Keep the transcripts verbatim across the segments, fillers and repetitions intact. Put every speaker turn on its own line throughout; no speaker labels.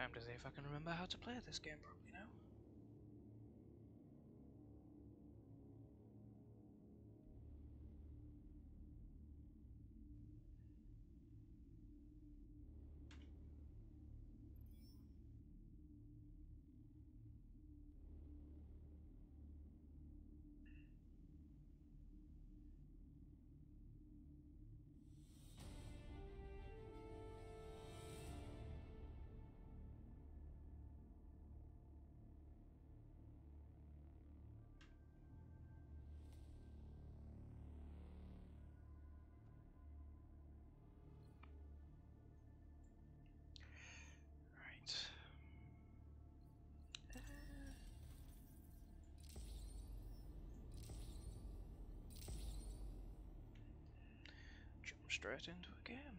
Time to see if I can remember how to play this game properly now. Right. Uh, jump straight into a game.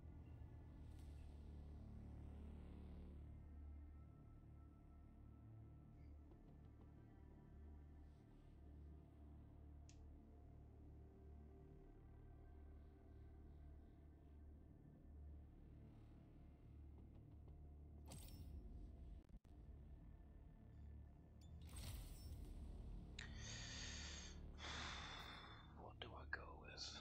What do I go with?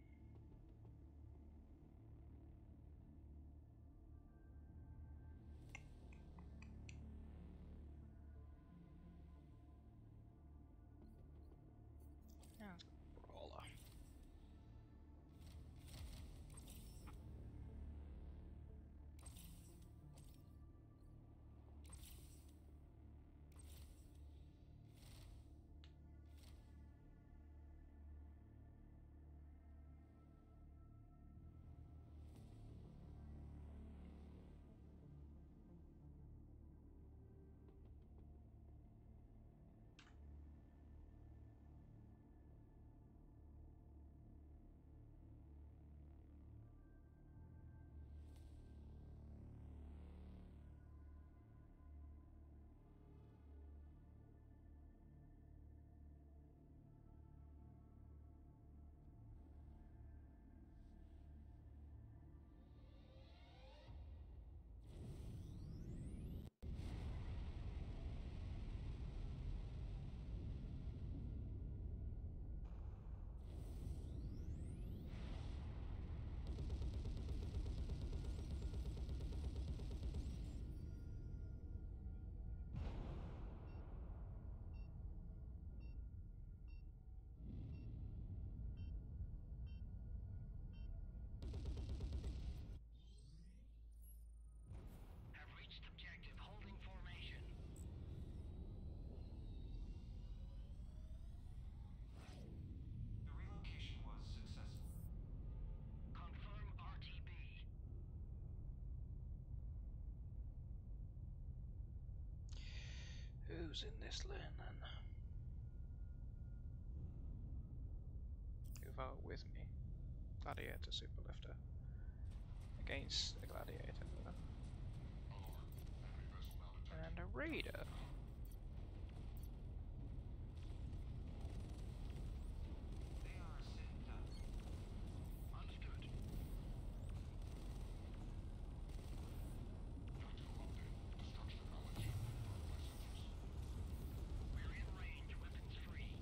Yeah, let's go brawler.
Objective holding formation. The relocation was successful. Confirm R T B.
Who's in this lane then? Who vote with me? Gladiator Superlifter. Against a Gladiator. And a Raider.
They are sent up. Understood. We're in range, weapons free.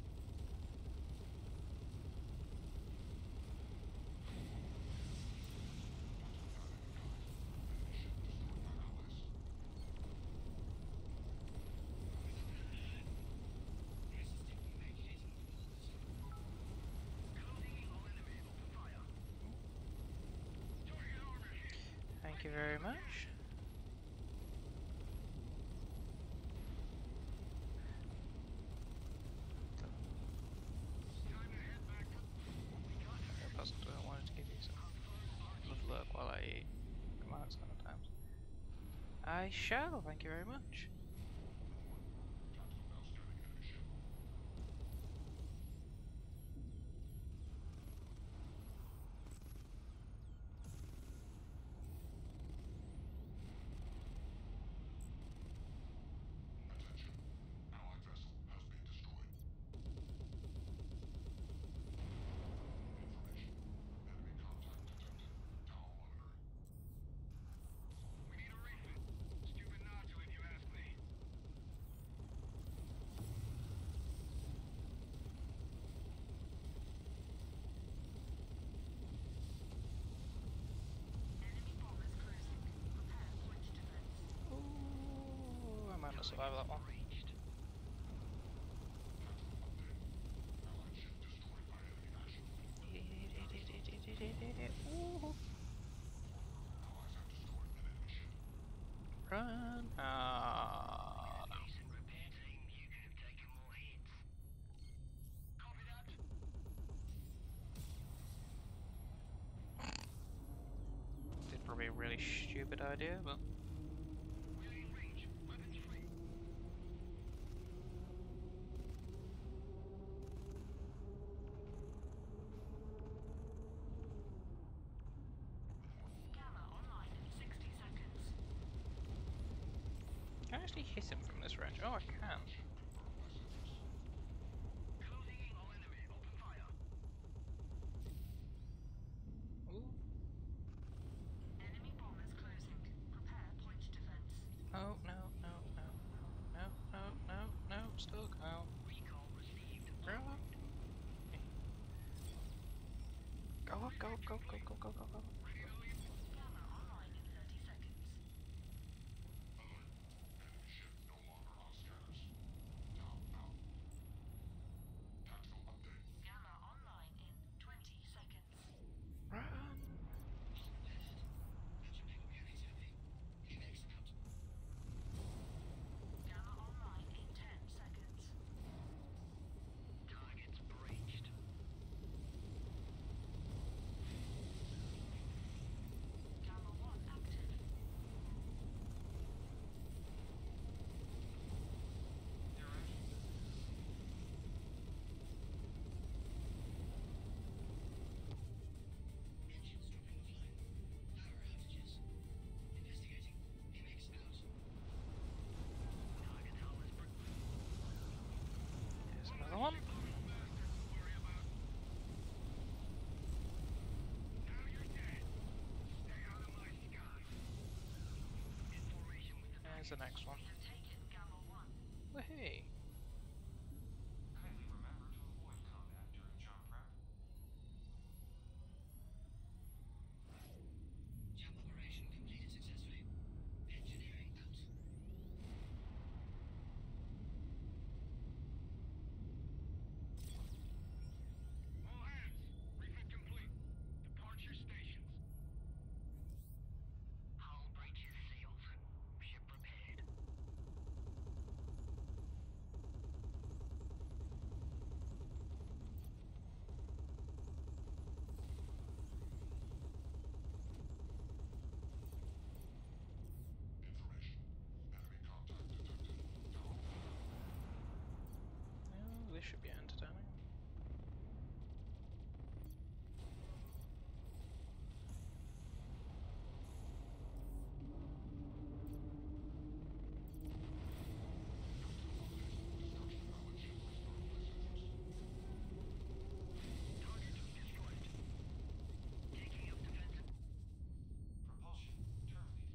Thank you very much. I possibly I wanted to give you some good luck while I eat. Come on, it's kind of times. I shall, thank you very much.
We need a refit.
survive that one. Ooh. Run! Ah, no.
Decent repair team, you could have taken more hits. Copy that.
Did probably a really stupid idea, but
We're in range. Weapons free. Gamma online in sixty seconds.
can I actually hit him from this range? Oh, I can.
Closing in on enemy. Open fire.
Ooh.
Enemy bombers closing. Prepare point defense.
Oh, no, no, no, no, no, no, no, no, still go.
Recall received.
Run. Go up, go up, go, go, go, go, go, go.
Gamma online in thirty seconds. Gamma online in twenty seconds.
Run.
Gamma online in ten seconds. Targets breached. Gamma one active.
Here's another one. There's the next one.
We have taken Gamma one.
Wahey.
Kindly remember to avoid combat during job prep.
Job operation completed successfully. Engineering out.
All hands. Refit complete. Departure stations. Hull breach is sealed. Ship repaired.
Well, this should be entertaining.
Target destroyed. Taking up defensive. Propulsion terminated.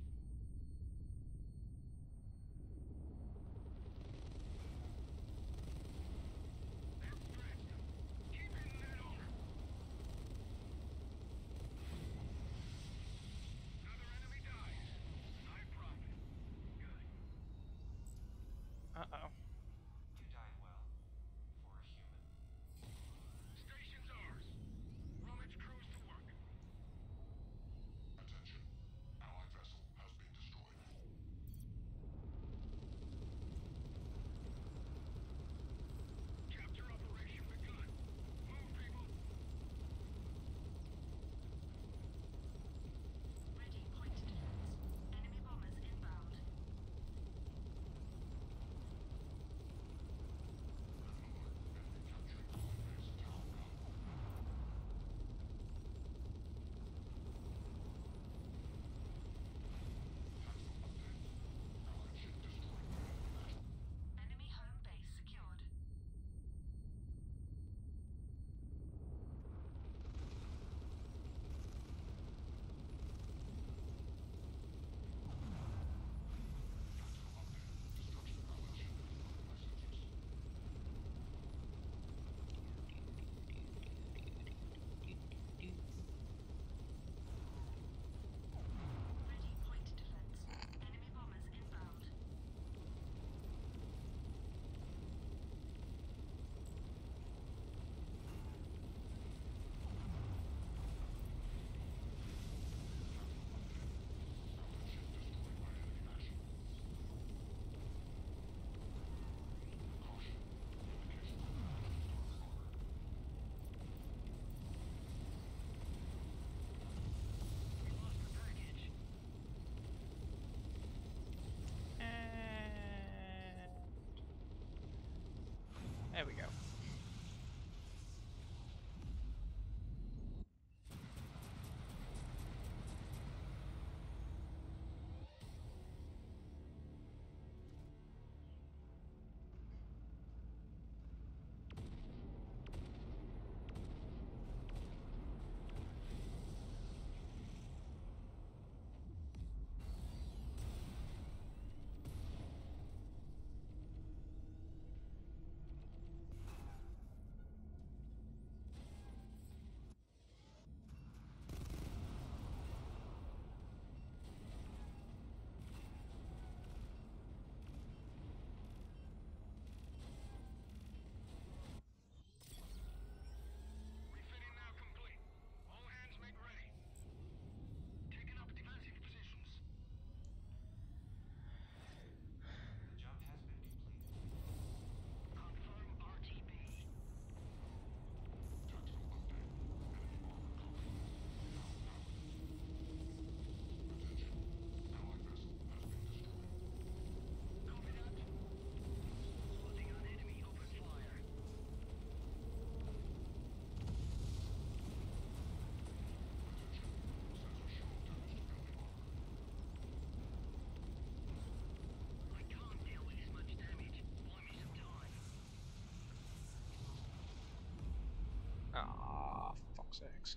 fuck's sakes.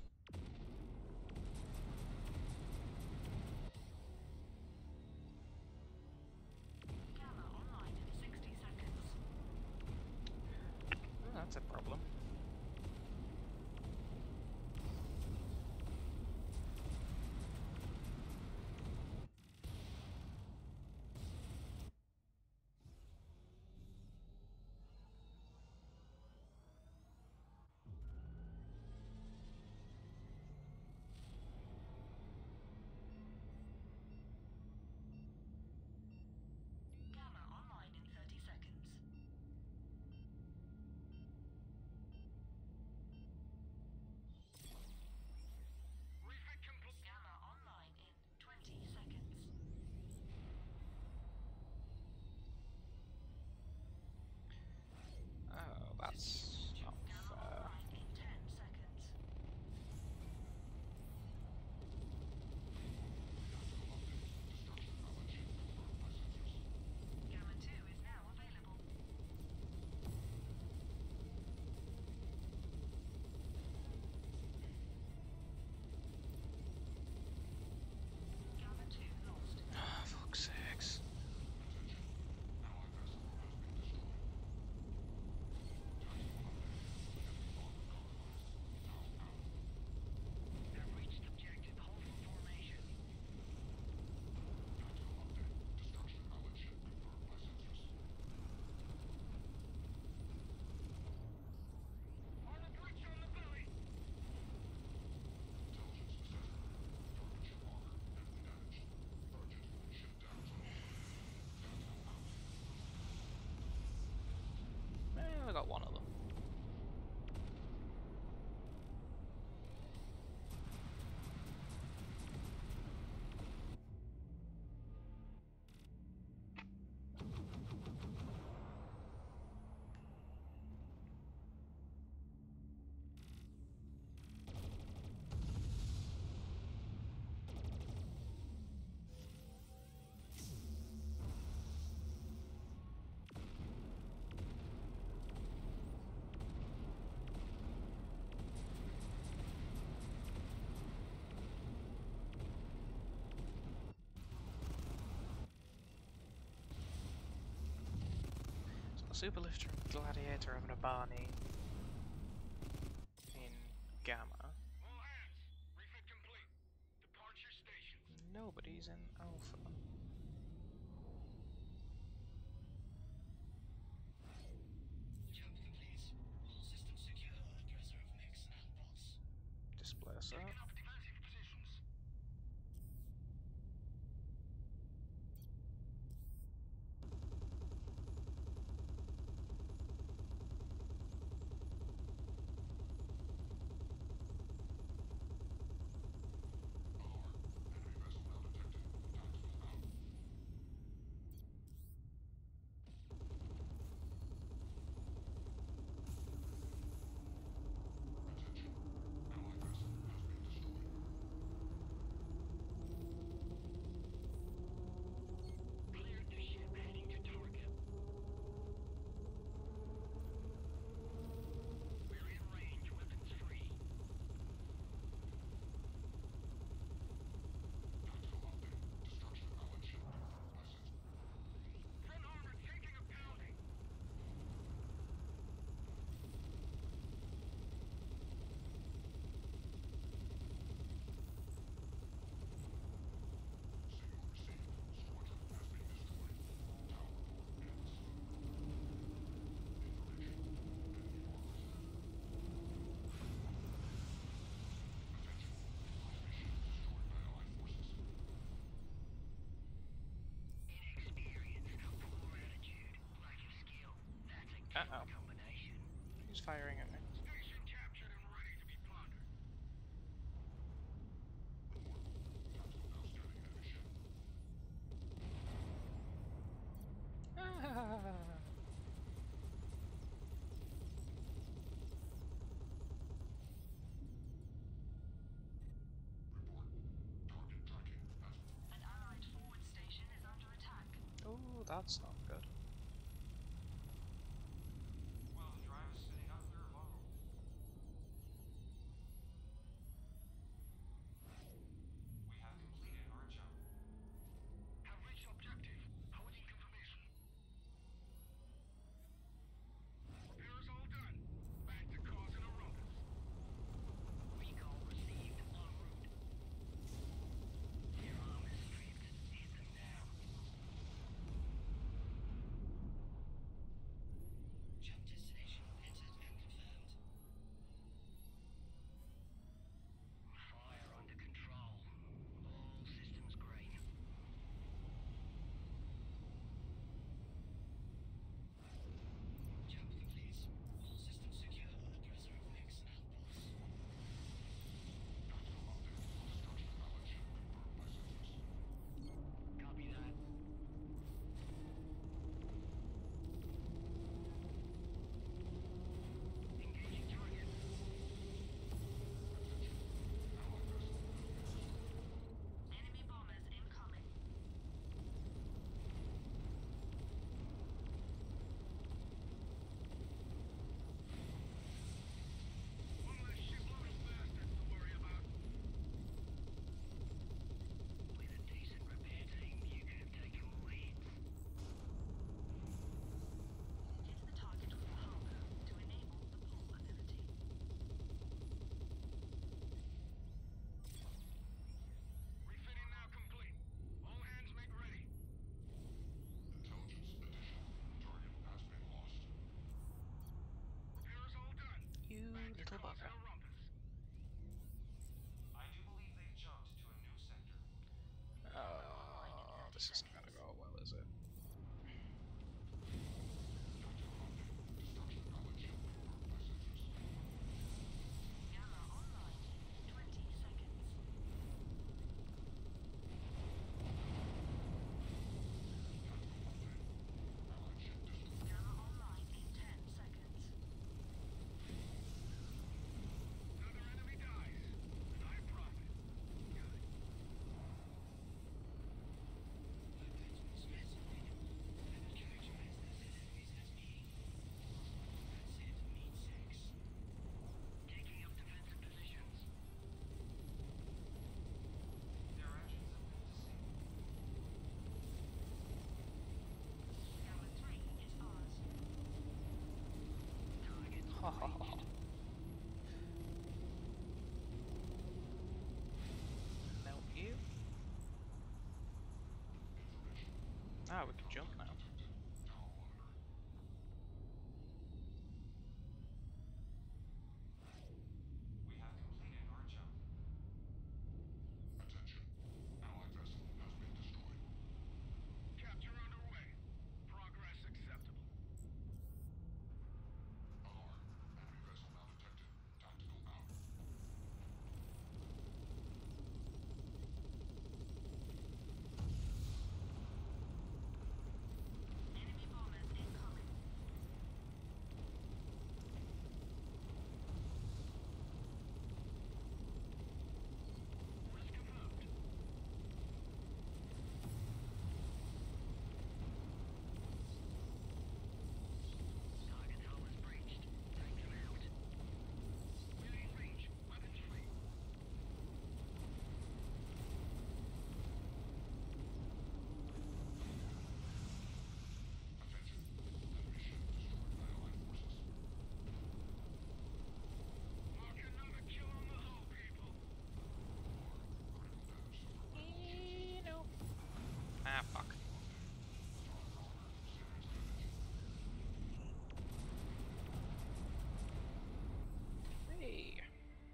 Gamma online in sixty seconds.
Oh, that's a problem.
Gamma online in thirty seconds.
Refit complete.
Gamma online in twenty seconds.
Oh, that's not
Gamma
fair.
online in ten seconds. Gamma two is now available. Gamma two lost.
Ah, fuck's sakes.
Have reached objective. Hold for formation.
Armor breach on the belly.
Eh, I got one of them. So a Superlifter and Gladiator having a Barney in Gamma.
All hands. Refit complete. Departure stations.
Nobody's in Alpha.
Jump complete. All systems secure. Preserve mix and bots.
Displacer.
Taking up defensive positions.
Cleared the ship heading to target. We're in range. Weapons free.
Front armor taking a pounding.
Inexperience, poor attitude, lack of skill. That's a
Uh
killer
oh.
combination.
Who's firing at me?
Station captured and ready to be plundered.
Ah.
An allied forward station is under attack.
Oh, that's not good.
Well, the drive is sitting up there alone.
Oh, bugger.
I do believe they've jumped to a new sector.
Oh, this isn't gonna go well, is it?
Gamma online in twenty seconds. Gamma online in ten seconds.
Another enemy dies, and I profit. Good. Taking up defensive positions.
Their actions have been deceiving.
Gamma three is ours.
Target
Ha ha ha ha. Melt you. Ah, we can jump now.
We have completed our jump.
capture underway. Progress acceptable.
Enemy bombers incoming.
Orders confirmed. Target helmet breached. Take them out. Within range. Weapons free. Mark another kill on the hull, people.
Eh, no. Ah, fuck. Hey.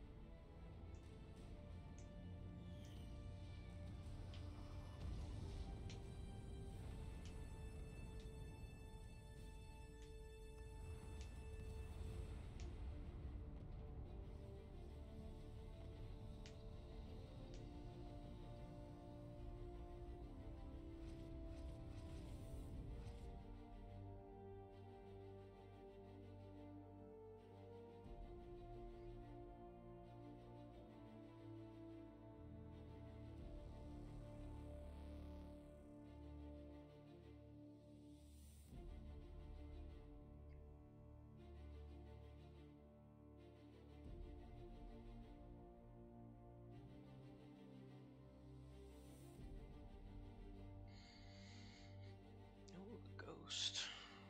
Oh, the ghost.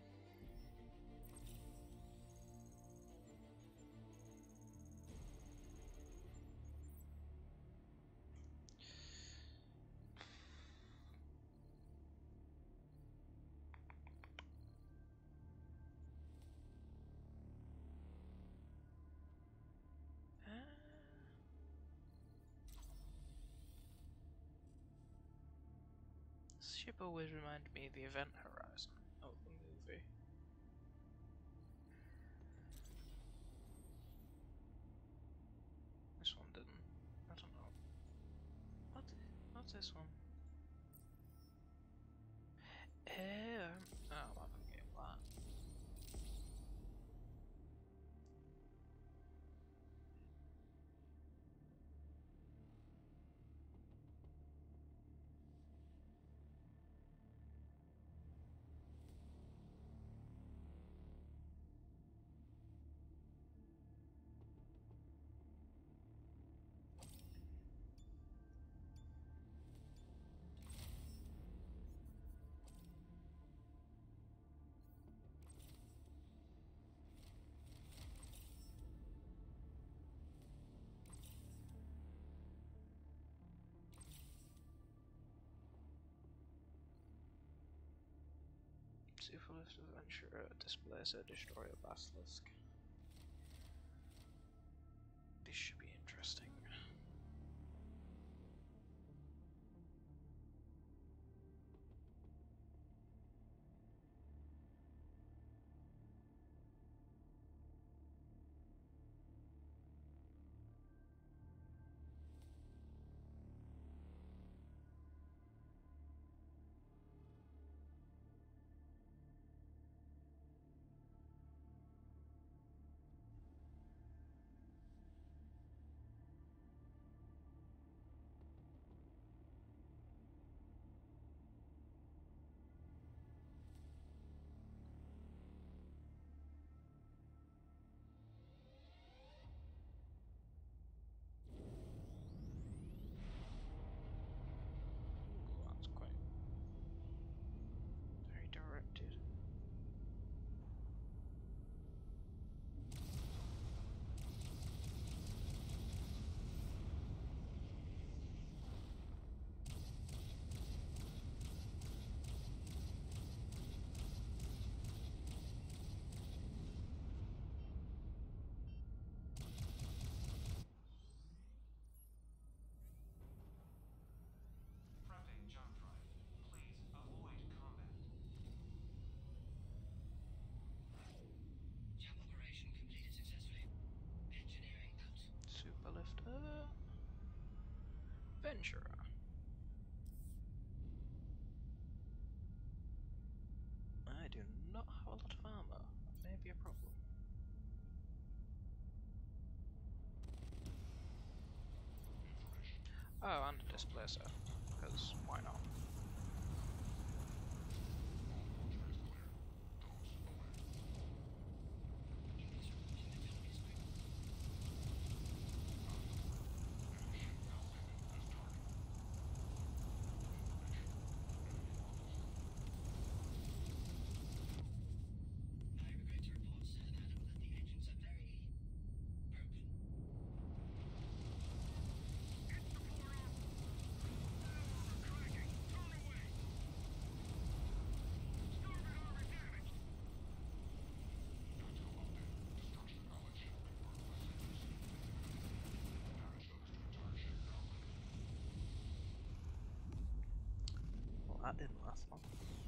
Ah. This ship always reminded me of the Event Horizon. Oh, the movie. This one didn't. I don't know. What? What's this one? Eh, um, oh, I'm having a game of that. Superlift Adventurer, displacer, destroyer, basilisk. Adventurer. I do not have a lot of armor. That may be a problem. Oh, and a displacer. Because why not?
I regret to report, Sir Adam, that the engines are very broken. Hit the port up! Cracking! Thrown away! Starboard armor damaged!
Well, that didn't last long.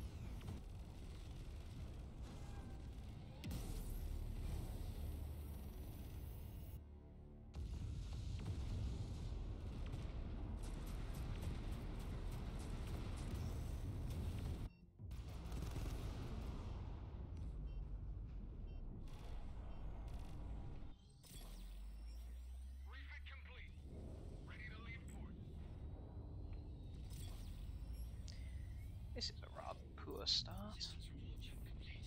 Refit complete. Ready to leave port.
This is a rather poor start.
Systems report check complete.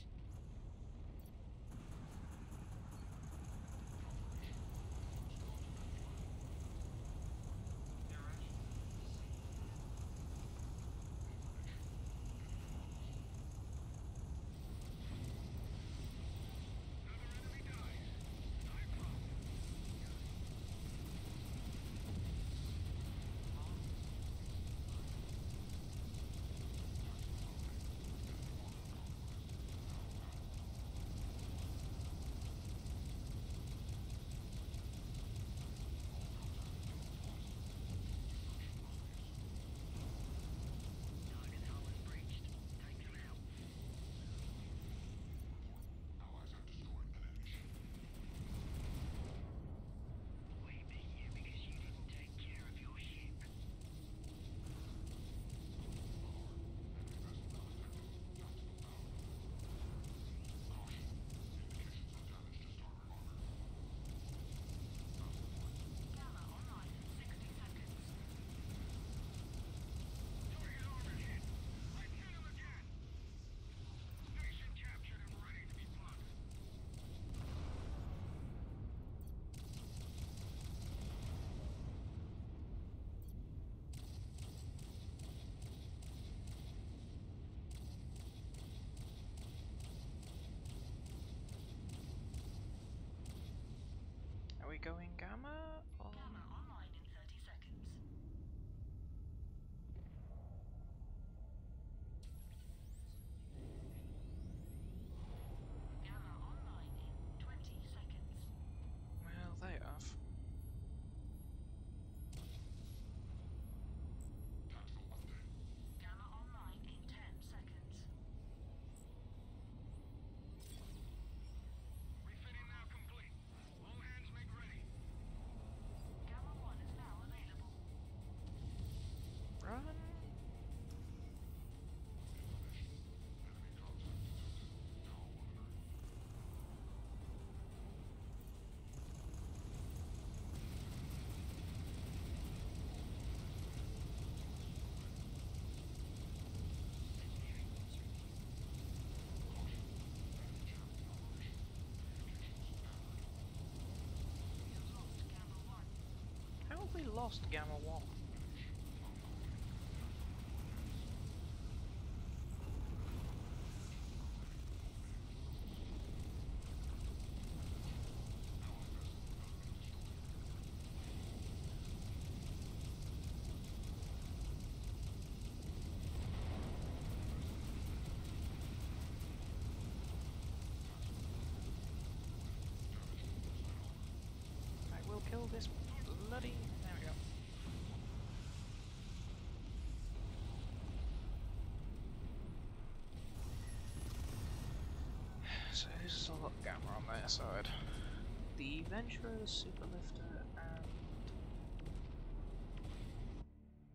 Their actions
Another enemy dies. I problem. Target hull is breached. Take them out. We beat you because you didn't take care of your ship.
Gamma online in sixty seconds.
Target armor hit. I hit him again. Station captured and ready to be plugged.
Are we going Gamma? Or...
Gamma online in thirty seconds. Gamma online in twenty seconds.
Well, they have.
Gamma online in ten seconds.
Refitting now complete. All hands make ready.
Gamma one is now available.
Run!
We have lost Gamma one.
How have we lost Gamma one? I will kill this bloody... There we go. So who's still got Gamma on their side? The Venturer, the Superlifter, and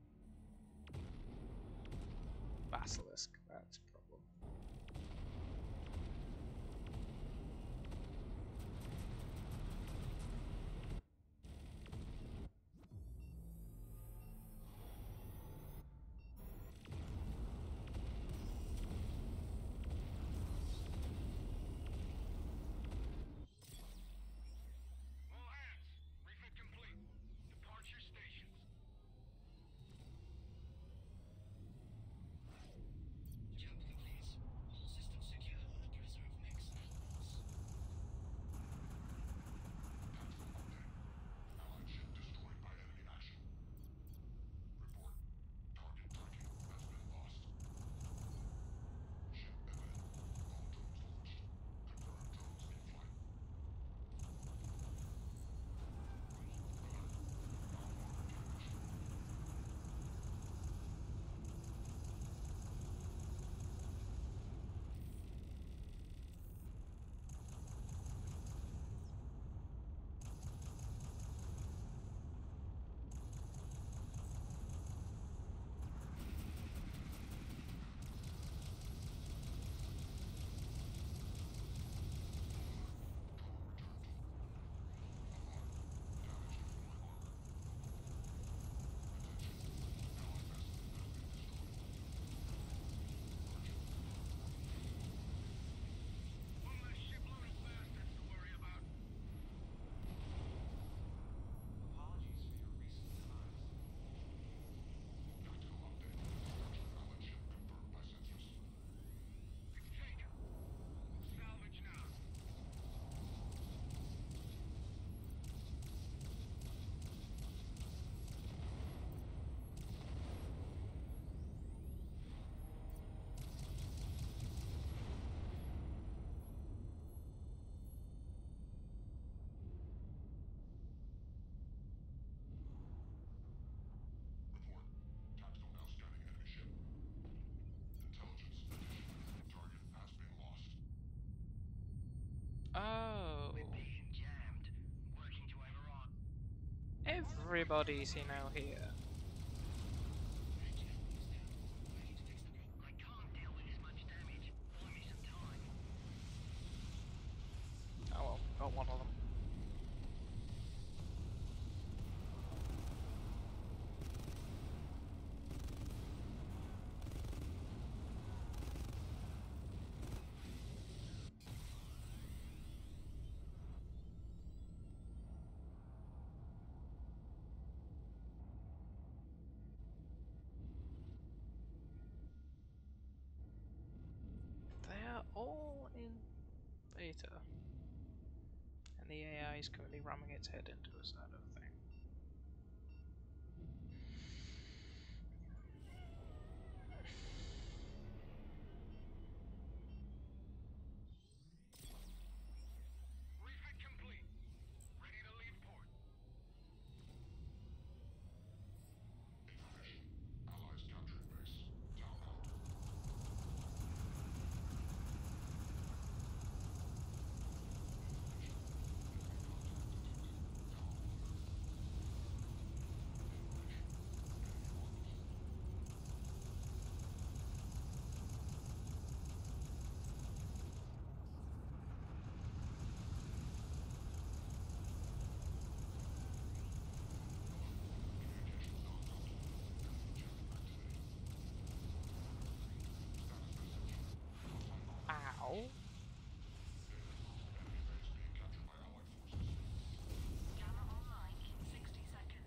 everybody's, you know, here.
I can't deal with this much damage. Buy me some time.
Oh well, got one of them. They are all in beta. And the A I is currently ramming its head into a side of the thing.
Refit complete. Ready to leave port.
Allies capturing base. Tau out.
Ow.
Enemy base being captured by Allied forces.
Gamma online in sixty seconds.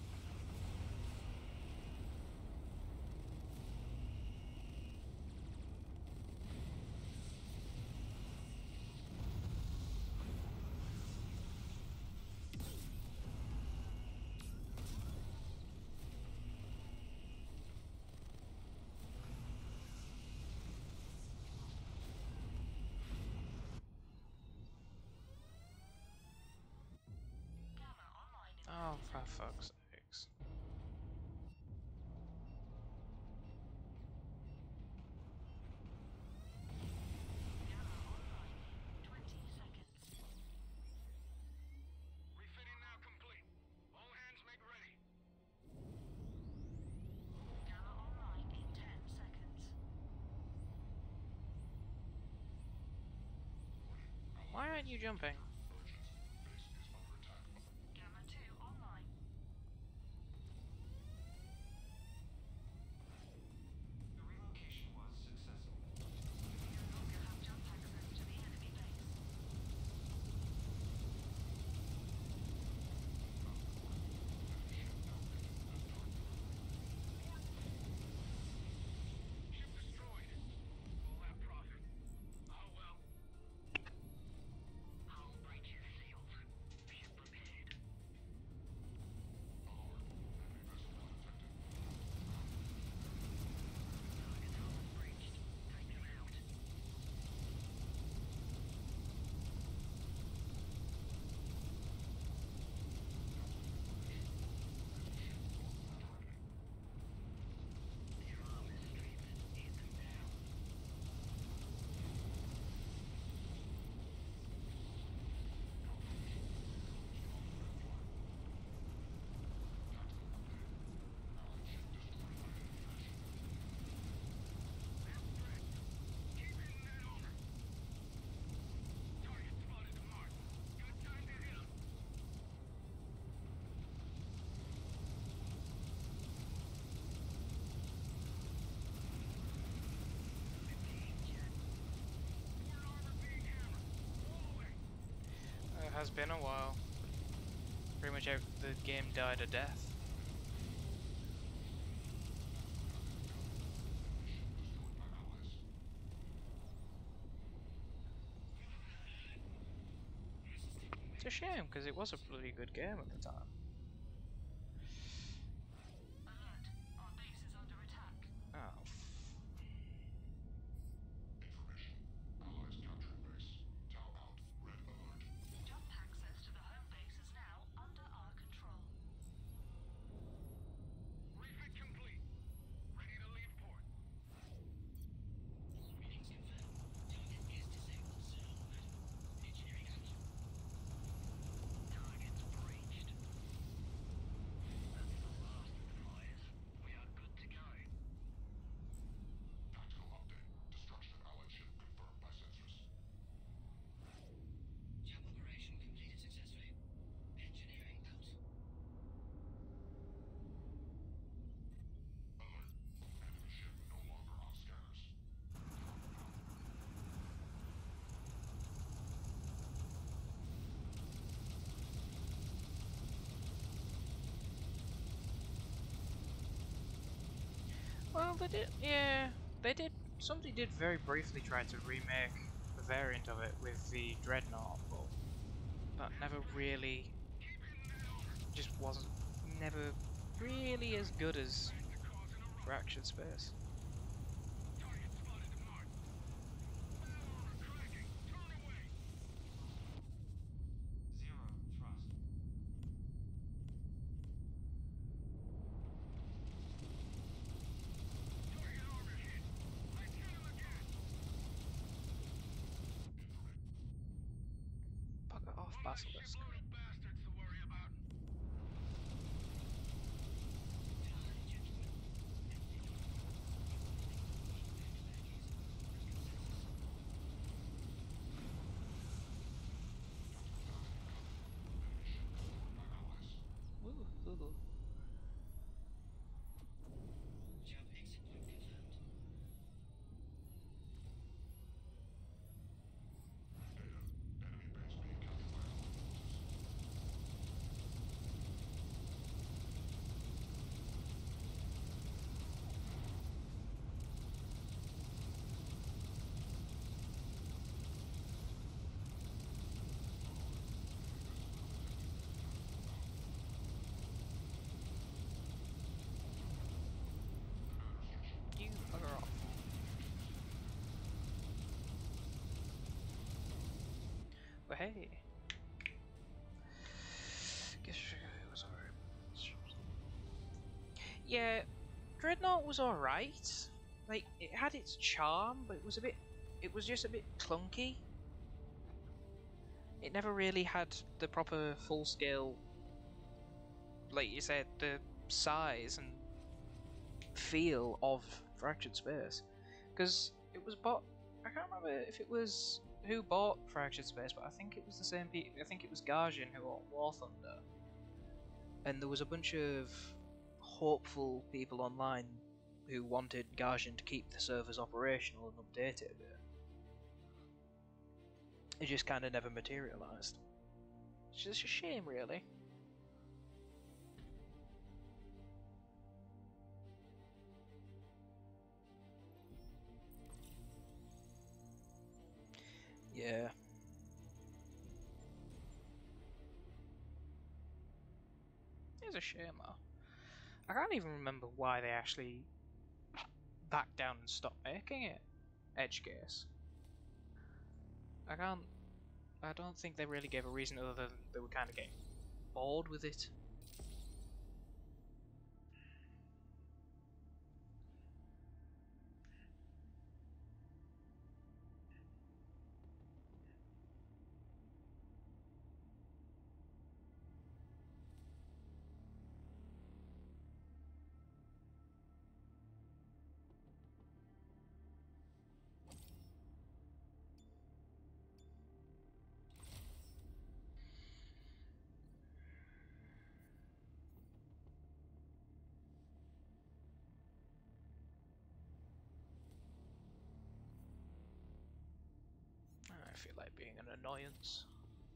Gamma online in
Oh, for fuck's sakes.
Gamma online in twenty seconds.
Refitting now complete. All hands make ready.
Gamma online in ten seconds.
Why aren't you jumping?
Urgent. Base is under attack.
Gamma two online.
The relocation was successful.
You no longer have jump access to the enemy base.
Ship destroyed. All that profit. Oh well.
Hull breach is sealed. Ship repaired.
Alert. Enemy vessel not detected.
Target hull is breached. Take them out. Their arm is stripped. Hit them down. Keep hitting that over. Target spotted to mark. Good time to hit 'em. Fifteen, Jet. Port armor being hammered. All the way.
It has been a while. Pretty much ev- the game died a death.
Destroyed by allies.
It's a shame, because it was a bloody good game at the time.
Alert. Our base is under attack.
Oh.
Information. Allies capturing base. Tau out. Red alert.
Jump access to the home base is now under our control.
Refit complete. Ready to leave port.
Readings confirmed. Target is disabled, sir. Engineering action.
Target's breached.
Well, they did. Yeah, they did. Somebody did very briefly try to remake a variant of it with the Dreadnought, but that never really, just wasn't, never really as good as Fractured Space.
Zero thrust.
Bugger off, Basilisk. Woo-hoo.
Jump exit point confirmed.
You bugger off. But hey. Guess it was alright. Yeah, Dreadnought was alright. Like, it had its charm, but it was a bit. It was just a bit clunky. It never really had the proper full scale, like you said, the size and feel of Fractured Space. Because it was bought. I can't remember if it was who bought Fractured Space, but I think it was the same people. I think it was Guardian who bought War Thunder. And there was a bunch of hopeful people online who wanted Guardian to keep the servers operational and update it a bit. It just kind of never materialised. It's just a shame, really. Yeah. It's a shame, though. I can't even remember why they actually backed down and stopped making it. Edgecase. I can't. I don't think they really gave a reason other than they were kind of getting bored with it. I feel like being an annoyance.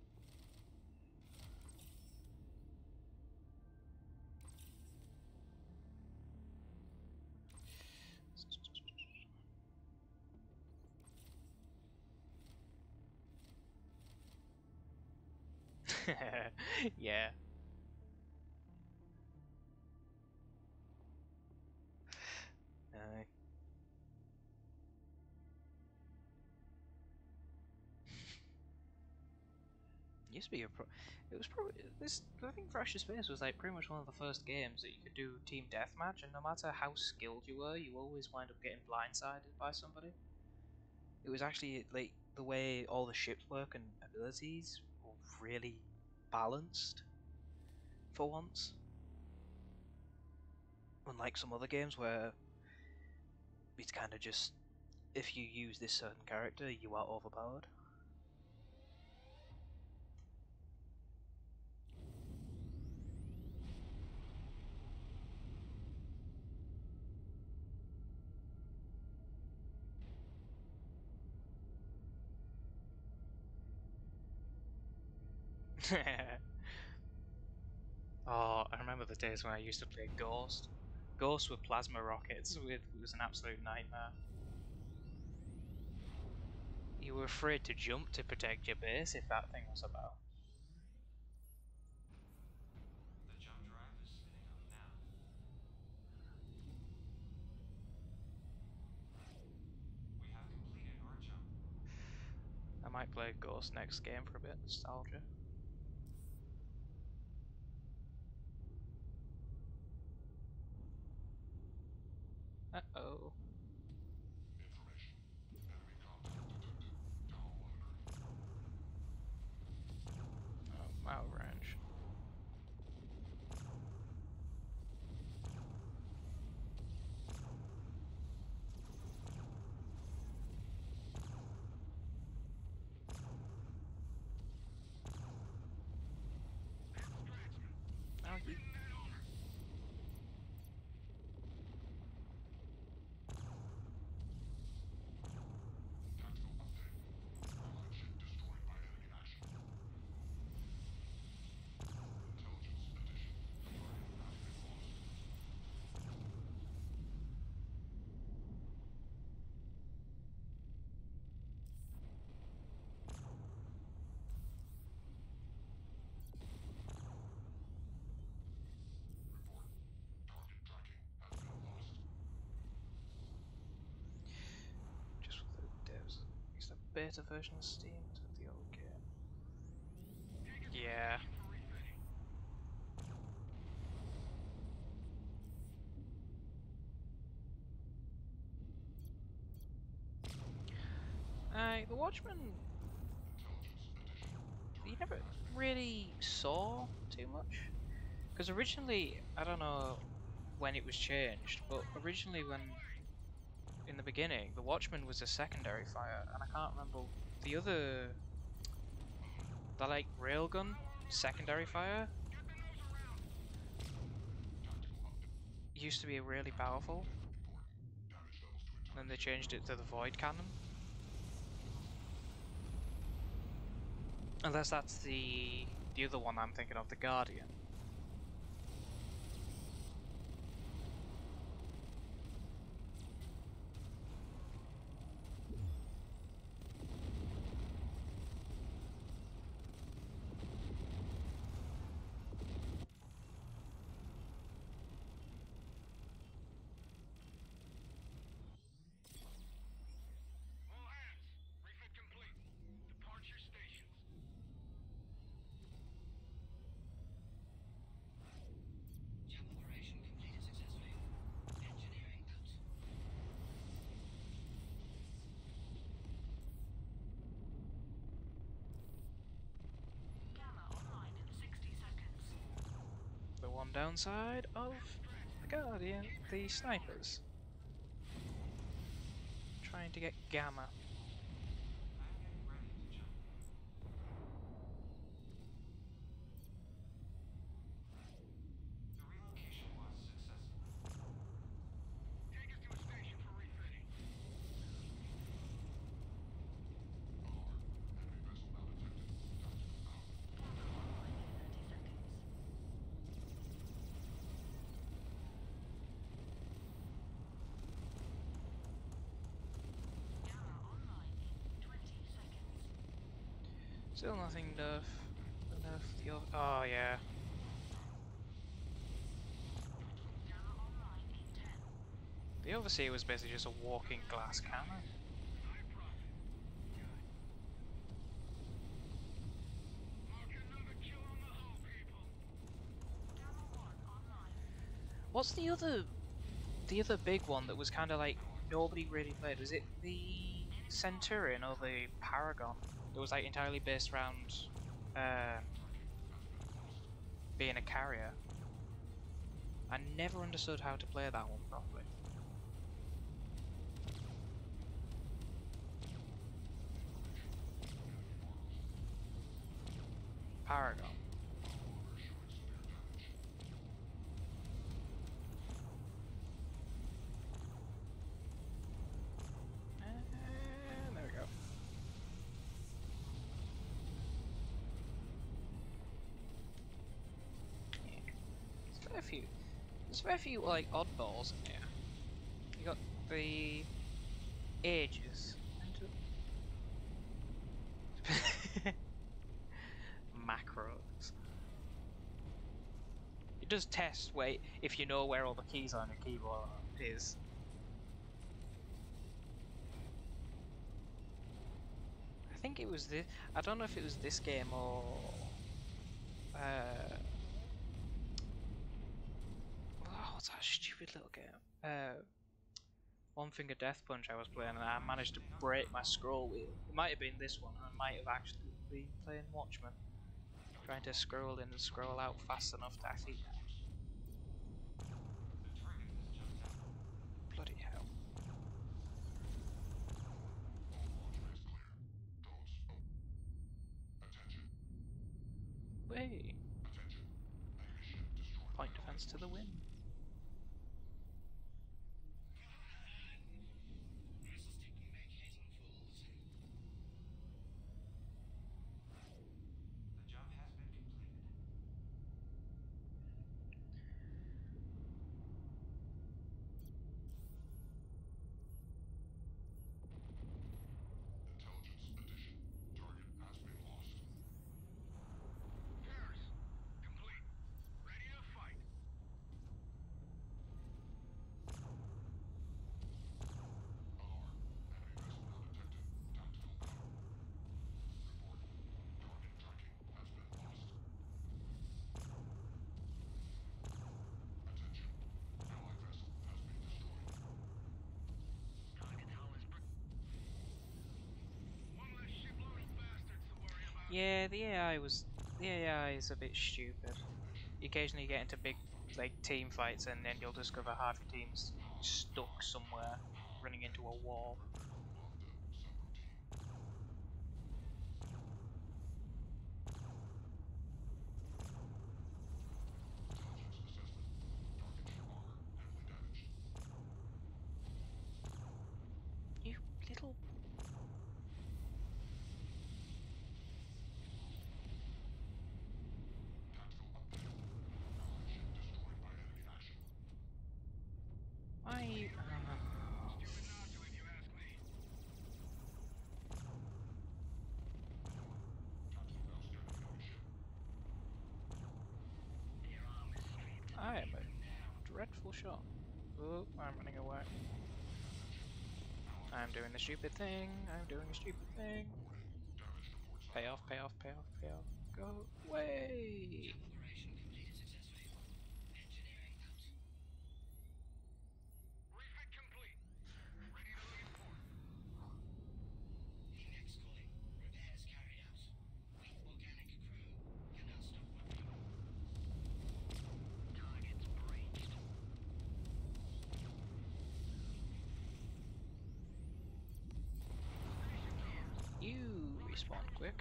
Yeah. Uh, used to be a pro. It was probably this. I think Fractured Space was like pretty much one of the first games that you could do team deathmatch, and no matter how skilled you were, you always wind up getting blindsided by somebody. It was actually like the way all the ships work and abilities were really balanced for once. Unlike some other games where it's kind of just if you use this certain character, you are overpowered. Oh, I remember the days when I used to play Ghost. Ghost with plasma rockets with, was an absolute nightmare. You were afraid to jump to protect your base if that thing was about.
The jump drive is spinning up now. We have completed our jump.
I might play Ghost next game for a bit of nostalgia. Uh-oh.
Information. Enemy contact detected. Down monitor.
Oh, out of range. Oh, you...
Tactical update. Allied ship destroyed by enemy action. Intelligence addition. Target has been lost. Report. Target tracking has been lost.
Just with the devs. It's a beta version of Steam to the old game. Yeah. Uh, the Watchmen,
Intelligence addition.
you
Target
never
has been
really saw too much. Because originally, I don't know when it was changed, but originally when, in the beginning, the Watchman was a secondary fire, and I can't remember the other, the like railgun secondary fire used to be really powerful.
report. Damage levels to entire
Then they
ship.
changed it to the Void Cannon. Unless that's the the other one I'm thinking of, the Guardian.
All hands, refit complete. Departure stations.
Jump operation completed successfully. Engineering out.
Gamma online in sixty seconds.
The one downside of the Guardian, the snipers. Trying to get Gamma.
I'm getting ready to jump. The relocation was successful.
Take us to a station for refitting.
Alarm. Enemy vessel now detected. Tactical power.
Gamma online in thirty seconds. Gamma online in twenty seconds.
Still nothing nerf. Nerf the other. Oh yeah.
Gamma online in ten.
The Overseer was basically just a walking glass cannon.
High profit. Mark another kill on the hull, people.
Gamma one online.
What's the other, the other big one that was kind of like nobody really played? Was it the Centurion or the Paragon? It was like entirely based around um, being a carrier. I never understood how to play that one properly. Paragon.
Armor showing severe damage.
And there we go. Yeah. There's quite a few. There's a fair few like oddballs in here. You got the Aegis. Macros. It does test where if you know where all the keys on your keyboard is. I think it was this. I don't know if it was this game or. Uh, oh, what's that stupid little game? Uh, One Finger Death Punch I was playing, and I managed to break my scroll wheel. It might have been this one. I might have actually been playing Watchmen, trying to scroll in and scroll out fast enough to actually.
The target is just out.
Bloody hell! Way. Point defense to the win.
Resisting vacating fools.
The job has been completed.
Intelligence addition. Target has been lost.
Paris, complete. Ready to fight.
Alarm. Enemy vessel now detected. Tactical cover. Report. Target tracking has been lost. Attention. Allied vessel has been destroyed.
Target hull is br- One less shipload of bastards to worry about.
Yeah, the A I was the A I is a bit stupid. You occasionally get into big like team fights, and then you'll discover half your team's stuck somewhere, running into a wall. You little. I. Uh,
Stupid not to, if you ask me. Your arm is stripped.
I am a dreadful shot. Oh, I'm running away. I'm doing the stupid thing. I'm doing the stupid thing. Pay off, pay off, pay off, pay off. Go away!
Operation completed successfully. Engineering out.
Refit complete. Ready to reinforce.
Phoenix calling. Repairs carried out. Weak organic crew. Cannot stop working.
Targets breached.
You respawn quick.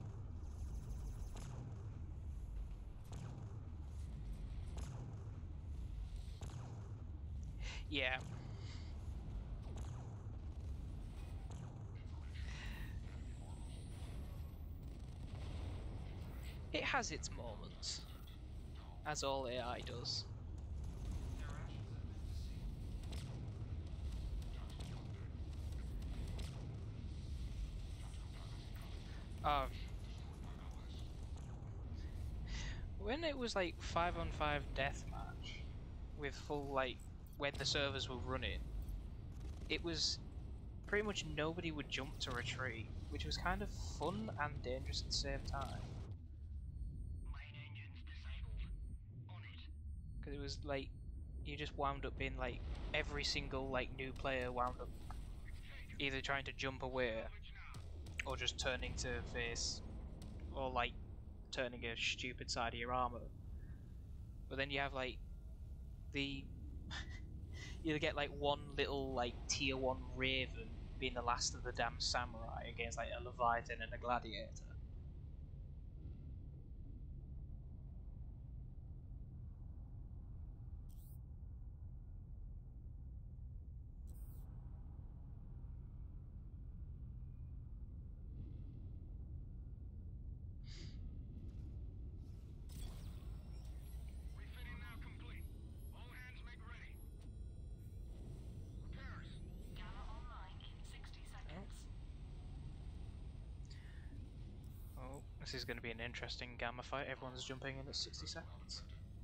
Yeah. It has its moments, as all A I does.
Their actions have been deceived.
Um, when it was like five on five deathmatch with full like when the servers were running, it was pretty much nobody would jump to retreat, which was kind of fun and dangerous at the same time.
Main engines disabled. On it.
Because it was like you just wound up being like every single like new player wound up either trying to jump away or just turning to face or like turning a stupid side of your armor. But then you have like the you get like one little like tier one raven being the last of the damn samurai against like a Leviathan and a gladiator.
Refitting now complete. All
This is going to be an interesting gamma fight. Everyone's jumping in at sixty seconds.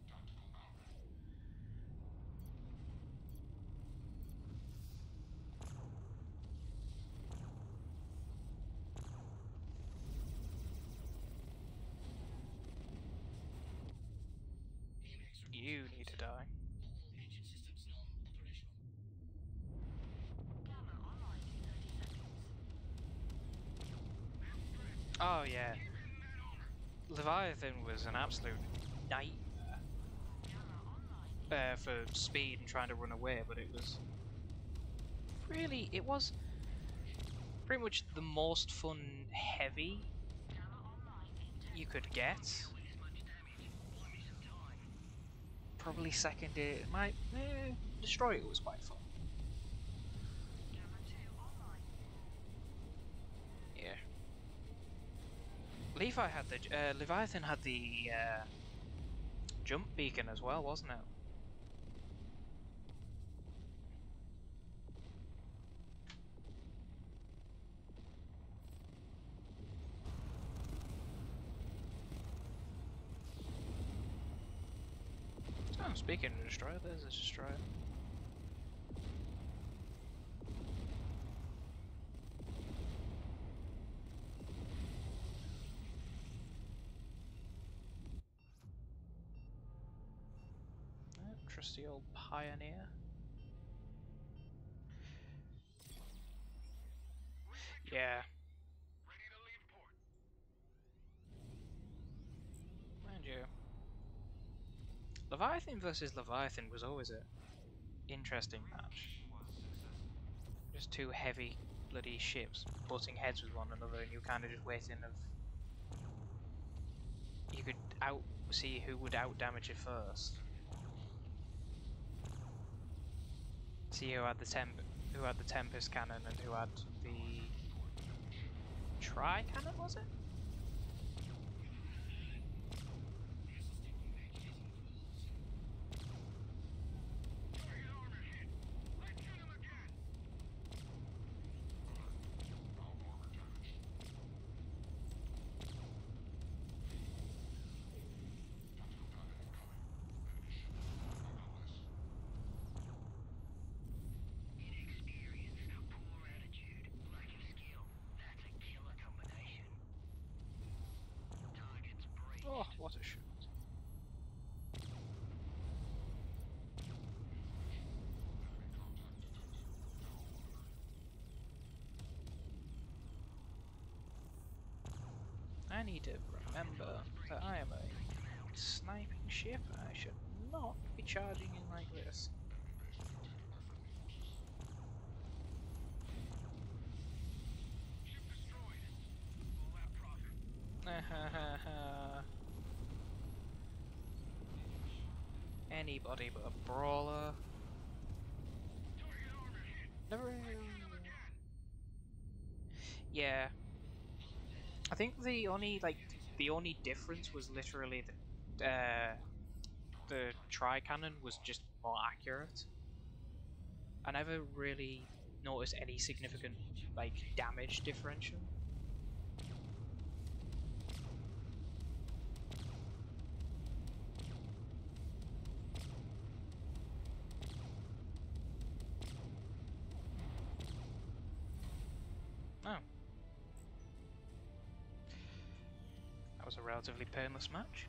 You need to die.
All engine systems non-operational.
Gamma online in thirty seconds.
Oh yeah. Leviathan was an absolute nightmare
Gamma online.
uh, for speed and trying to run away, but it was really, it was pretty much the most fun heavy
Gamma online in ten.
you could get. Probably second it might eh, Destroyer was quite fun.
Gamma two online.
Yeah. Levi had the uh, Leviathan had the uh, jump beacon as well, wasn't it? Oh, speaking of Destroyer, there's a Destroyer. Oh, trusty old Pioneer. Yeah.
Ready to leave port.
Mind you. Leviathan versus Leviathan was always a interesting match.
Mission was successful.
Just two heavy bloody ships butting heads with one another, and you kind of just waiting of you could out see who would out damage it first. See who had the temp who had the Tempest cannon and who had the Tri cannon, was it?
Target armor hit. Let's hit him again.
Valve armor damaged. Tactical cannon incoming. Enemy ship analyze.
Inexperience, poor attitude, lack of skill. That's a killer combination. Targets breached.
Oh, what a shot.
Enemy contact detected. Now order.
I need to remember that I am a sniping ship. I should not be charging in like this.
Ship destroyed. All that profit.
Anybody but a brawler.
Target armor hit.
Never.
Hit him again.
Yeah. I think the only like the only difference was literally the uh, the tri cannon was just more accurate. I never really noticed any significant like damage differential. Oh. That was a relatively painless match.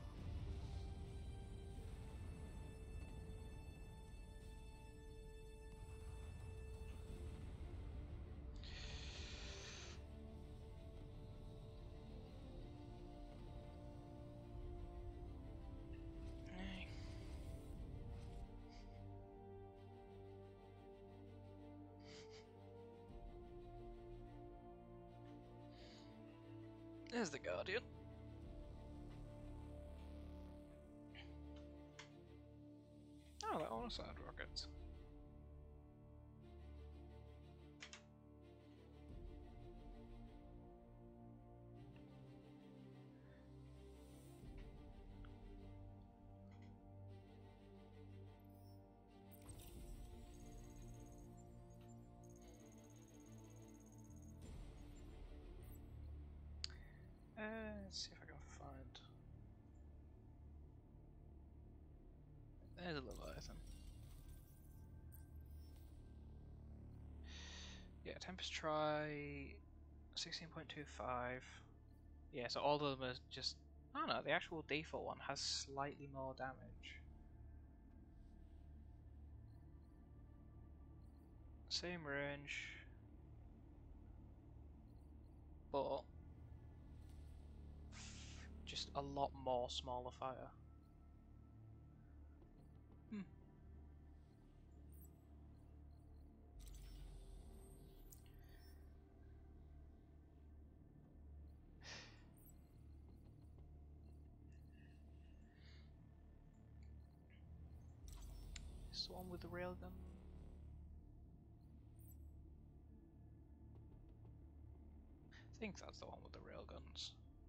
Hey. There's the Guardian. Oh, they're all side rockets. Uh, let's see if I can Yeah, Tempest try sixteen point two five. Yeah, so all of them are just. Oh no, the actual default one has slightly more damage. Same range, but just a lot more smaller fire. Hmm. This one with the railgun. I think that's the one with the railguns.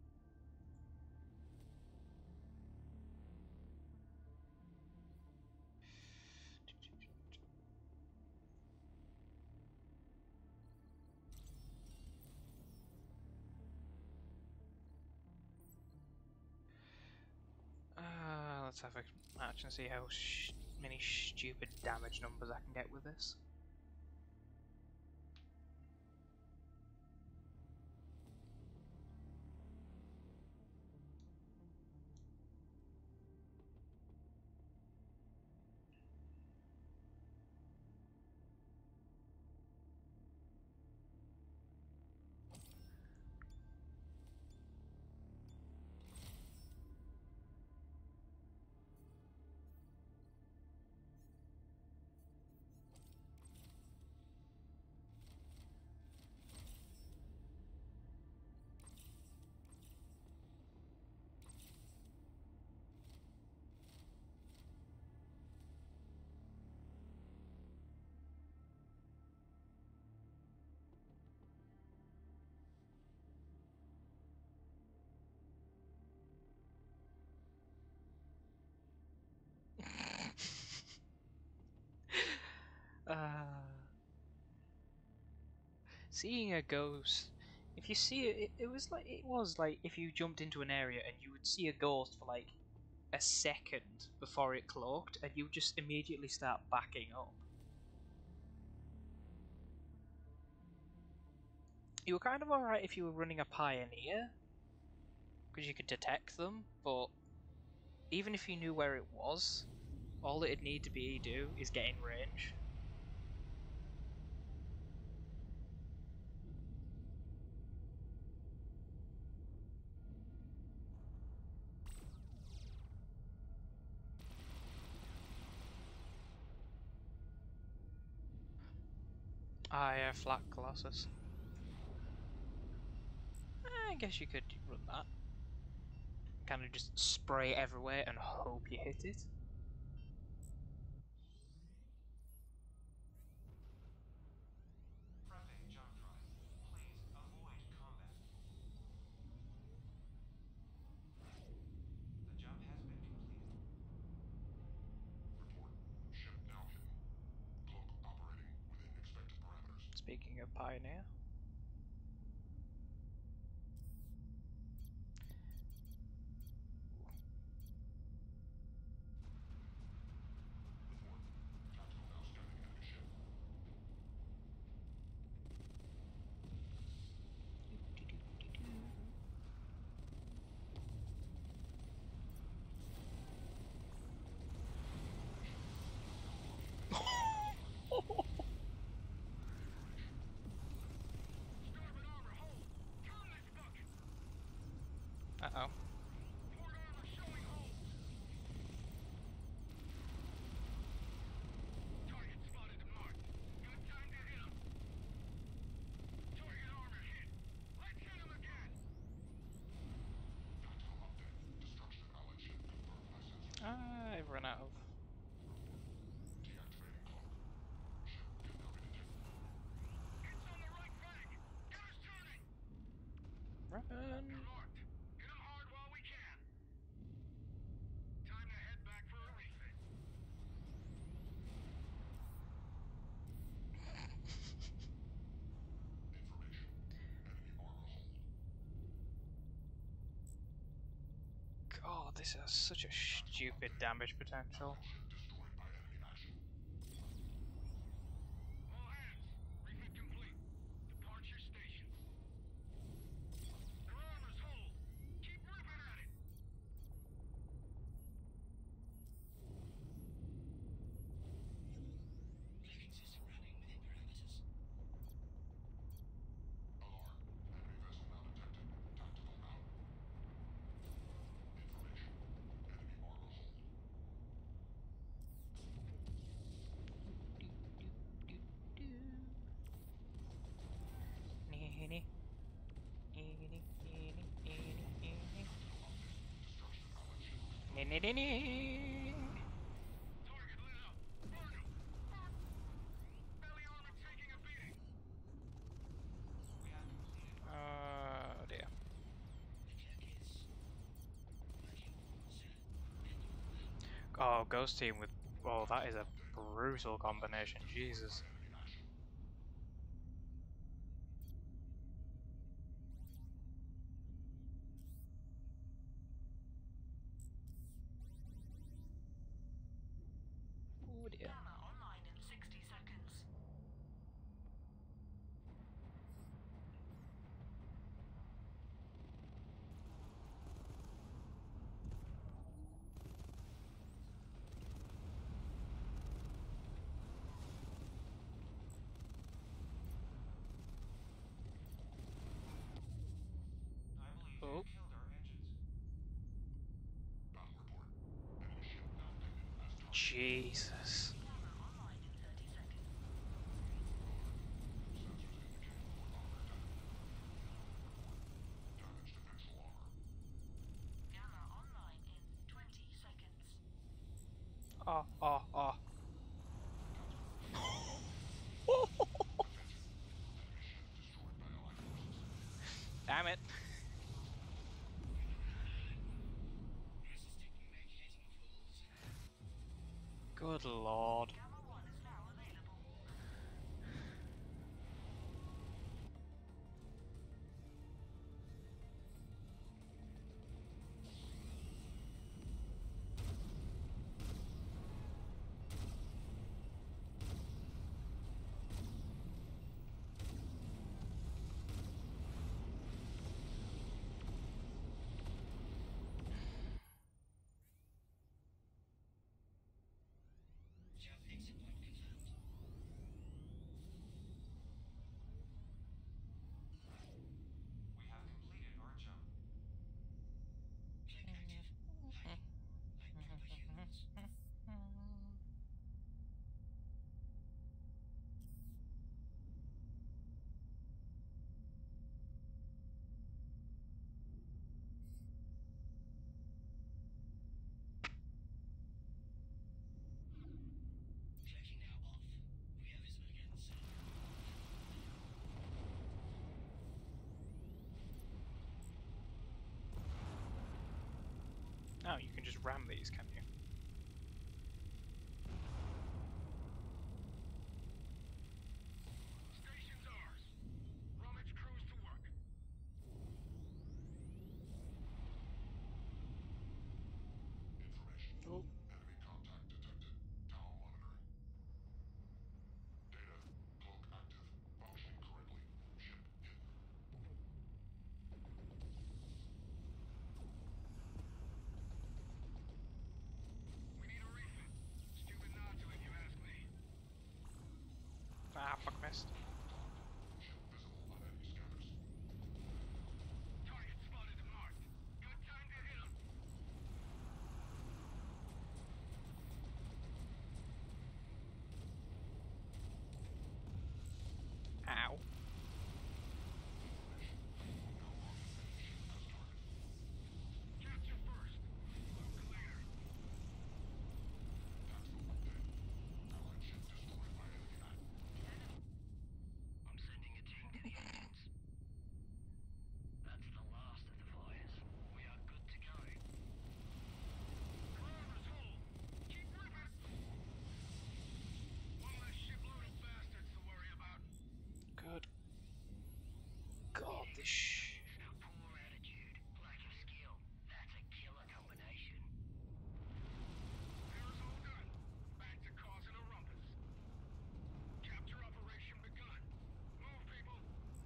Uh, let's have a match and see how sh many stupid damage numbers I can get with this. uh, seeing a ghost. If you see it, it, it was like it was like if you jumped into an area and you would see a ghost for like a second before it cloaked, and you just immediately start backing up. You were kind of alright if you were running a pioneer, because you could detect them, but even if you knew where it was, all it'd need to be do is get in range. Ah, yeah, Flat Colossus. I guess you could run that. Kind of just spray everywhere and hope you hit it.
Prepping jump drive. Please avoid combat. The jump has been completed.
Report. Ship now hidden. Cloak operating within expected parameters.
Speaking of Pioneer.
Report. Tactical now scanning enemy ship.
Starboard armor, hold! Turn this bucket!
Uh-oh.
Port armor showing holes! Target spotted and marked. Got time to hit him. Target armor hit. Let's hit him again!
Tactical update. Destruction of allied ship confirmed by sensors.
I've run out of...
Deactivating cloak. Ship can now be detected.
Hits on the right flank! Gunners turning!
Run!
You're marked. Hit them hard while we can. Time to head back for a refit.
Information. Enemy armor hold.
God, this has such a stupid damage potential.
Ship destroyed by enemy action.
All hands. Refit complete.
Eeny. Eeny, eeny, eeny, eeny. Eeny, eeny.
Target lit up. Burn him. Belly armor taking a beating.
We have completed our
Oh dear.
The cloak is working, sir.
Oh, Ghost Team with. Oh, that is a brutal combination. Jesus. Oh dear.
Gamma online in sixty seconds.
I believe
Oh.
they killed our engines.
Battle report. Enemy ship navigated as targeted.
Jesus.
Gamma online in thirty seconds.
Sensors indicate more armor damage. Damage to pixel armor.
Gamma online in twenty seconds.
Oh, oh, oh.
Enemy ship destroyed by Allied forces.
Damn it.
Resisting medicating fools.
Good lord.
Gamma one is now available.
Jump exit point confirmed.
We have completed our jump.
Cloak active. Hiding. Like proper humans. Cloaking now off. We are visible again, sir.
Oh, you can just ram these, can you?
Station's ours. Rummage crews to work.
Information.
Oh.
Enemy contact detected. Tower monitoring. Data. Cloak active. Functioning correctly. Ship hidden.
We need a refit. Stupid not to, if you ask me.
Ah, fuck missed.
Ship visible on enemy scanners.
Target spotted and marked. Good time to hit him.
Ow.
Capture first. Loot later.
Tactical update. Allied ship destroyed by enemy act.
I'm sending a team to the engines. That's the last of the fires. We are good to go. Driver's full. Keep ripping. One less shipload of bastards to worry about.
Good. God, this sh...
Poor attitude, lack of skill. That's a killer combination. There's all done. Back to causing a rumpus. Capture operation begun. Move, people.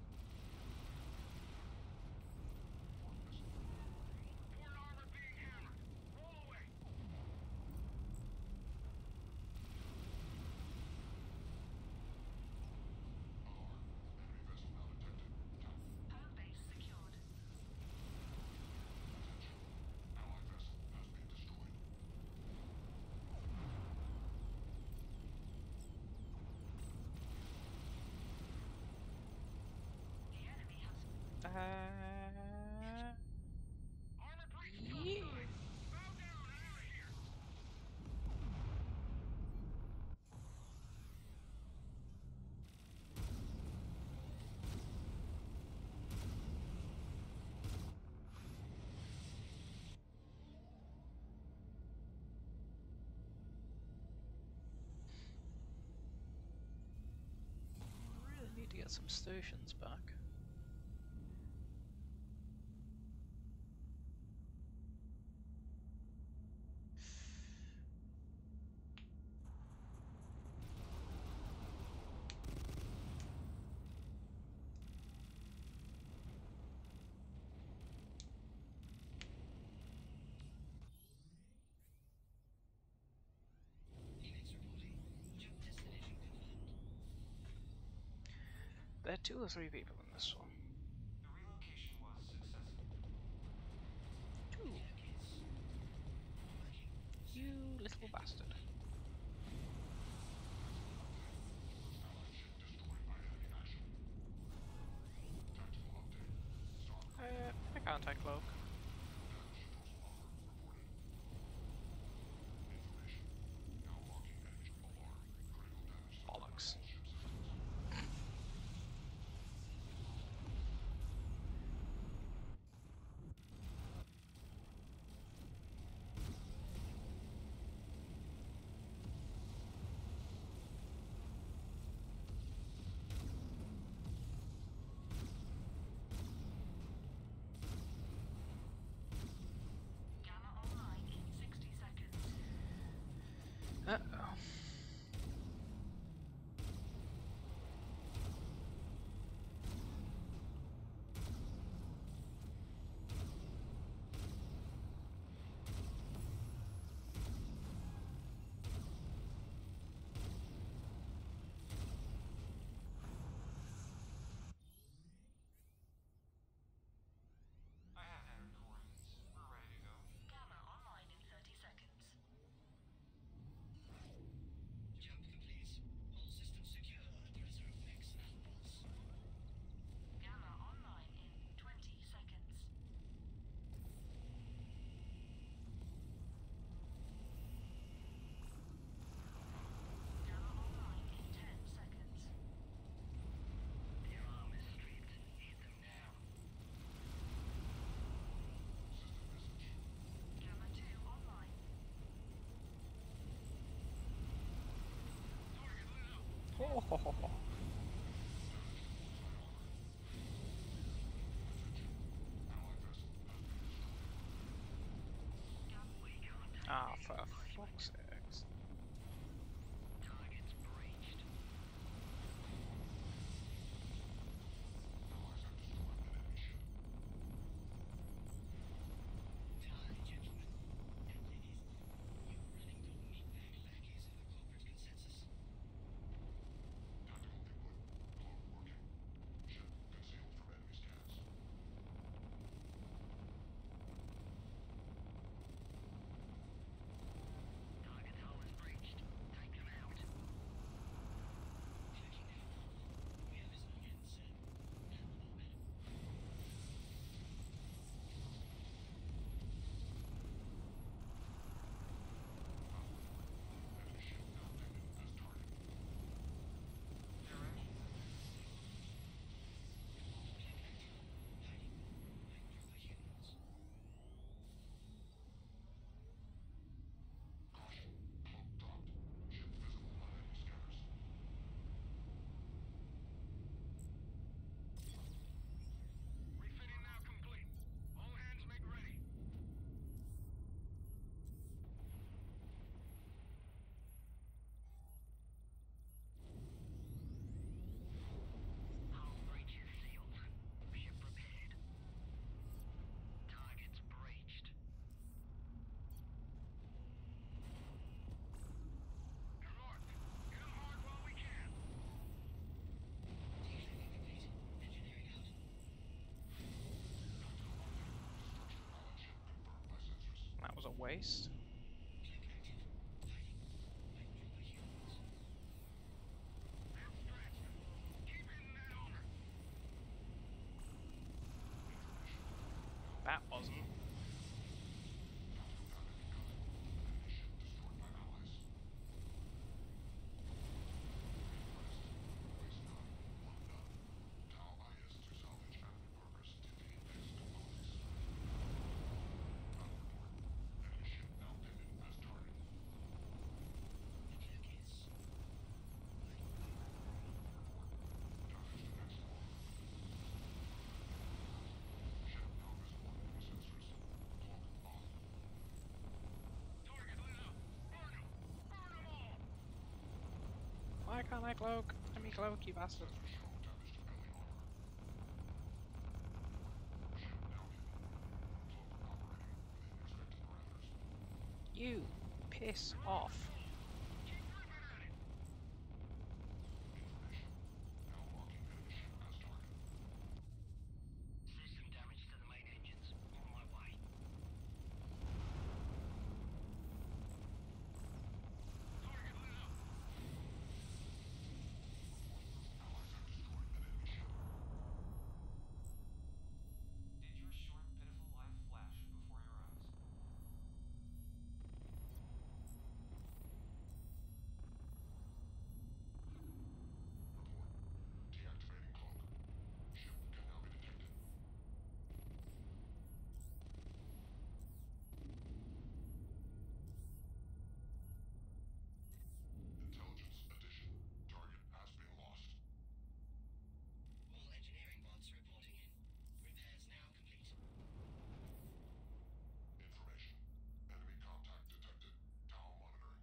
Port armor being hammered. Roll away.
Alarm. Enemy vessel now detected. Tower.
Home base
get some stations back.
Phoenix reporting. Jump destination confirmed.
There are two or three people in this one.
The relocation was successful.
Two.
Kids. Working.
You little bastard.
Allied ship destroyed by enemy action. Tactical update. Star
Uh, I can't take cloak.
damage to dorsal armor reported. Information. Now locking edge alarm. Critical damage to
Bollocks.
all ship systems.
Gamma online in sixty seconds.
Uh oh.
I have that recordings. We're ready to go.
Gamma online in thirty seconds.
Jump complete. All systems secure. Preserve X boss.
Gamma online in twenty seconds. Gamma online in ten seconds.
Their arm is stripped. Hit them now.
System message.
Gamma two online.
Ho ho ho ho.
Allied vessel has been destroyed.
Gamma
We can't take
Ah,
these
for
punishments.
fuck's sakes.
Targets breached.
Allies have destroyed an enemy ship.
Die, gentlemen and ladies. You run-into meatbag lackeys of the corporate consensus.
Tactical input. Cloak working. Ship concealed from enemy scans.
Target hull is breached. Take them out.
Clicking now. We have his again, sir. And madam.
Enemy ship now detected as target.
They're ready.
Hiding. Proper humans.
Caution. Cloak dropped. Ship visible on enemy scanners.
Refitting now complete. All hands make ready. Hull breach is sealed. Ship repaired. Targets breached. They're marked. Hit 'em hard while we can.
Declining complete. Engineering out.
Tactical update. Destruction of allied ship confirmed by sensors.
That was a waste.
Cloak active. Hiding. Like proper humans.
Outstretched. Keep hitting that armor.
That wasn't.
Tactical data incoming. Enemy ship destroyed by allies. Request. Waste none. One none. Tau I S to salvage and repurpose Tiffany X components. Battle report. Enemy ship now
my cloak! Let me cloak, you bastard!
Show damage to belly armor. Ship now hidden. Cloak operating within expected parameters.
You piss off!
Information. Now marking enemy ship as target.
System damage to the main engines. On my way. Target lit up.
Allies have destroyed an enemy ship.
Did your short, pitiful life flash before your eyes?
Report. Deactivating cloak. Ship can now be detected. Intelligence addition. Target has been lost.
All engineering bots reporting in. Repairs now complete.
Information. Enemy contact detected. Tau monitoring.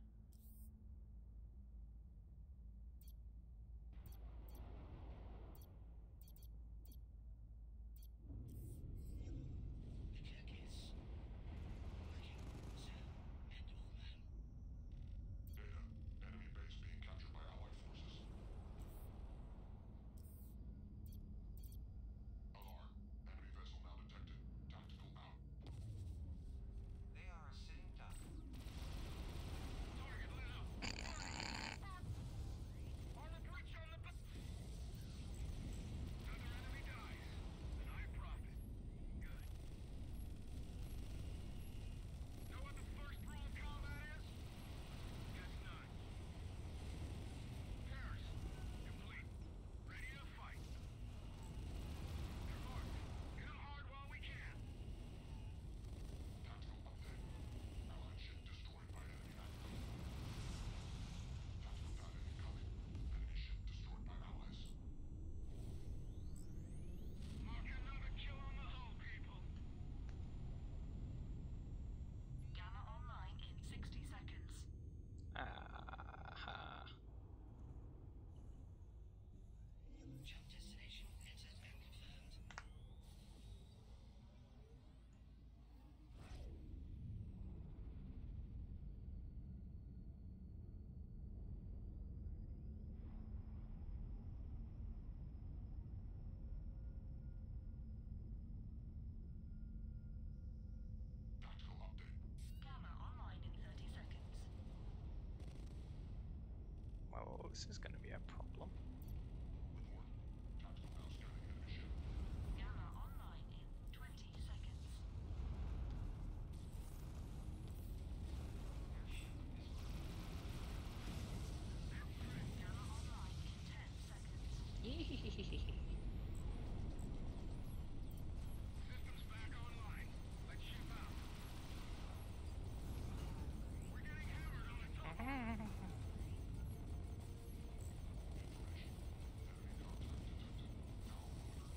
The check is working, sir, and all man.
Data. Enemy base being captured by Allied forces. Alarm. Enemy vessel now detected. Tactical out.
They are a sitting duck.
Target lit up. On the breach on the. Another enemy dies, and I profit. Good. Know what the first rule of combat is? Guess not. Paris, complete. Ready to fight. Come on, hit 'em hard while we can.
Tactical update. Allied ship destroyed by enemy active. Tactical data incoming. Enemy ship destroyed by allies.
Mark another kill on the hull, people.
Gamma online in sixty seconds.
Ah,
Jump destination entered and confirmed.
Tactical update.
Gamma online in thirty seconds.
well, this is going to be a problem.
Report. Tactical now scanning enemy ship.
Gamma online in twenty seconds.
Your ship is
Gamma online in ten seconds.
Systems back online. Let's ship out. We're getting hammered on the top.
Information. Enemy contact detected. Tau monitoring.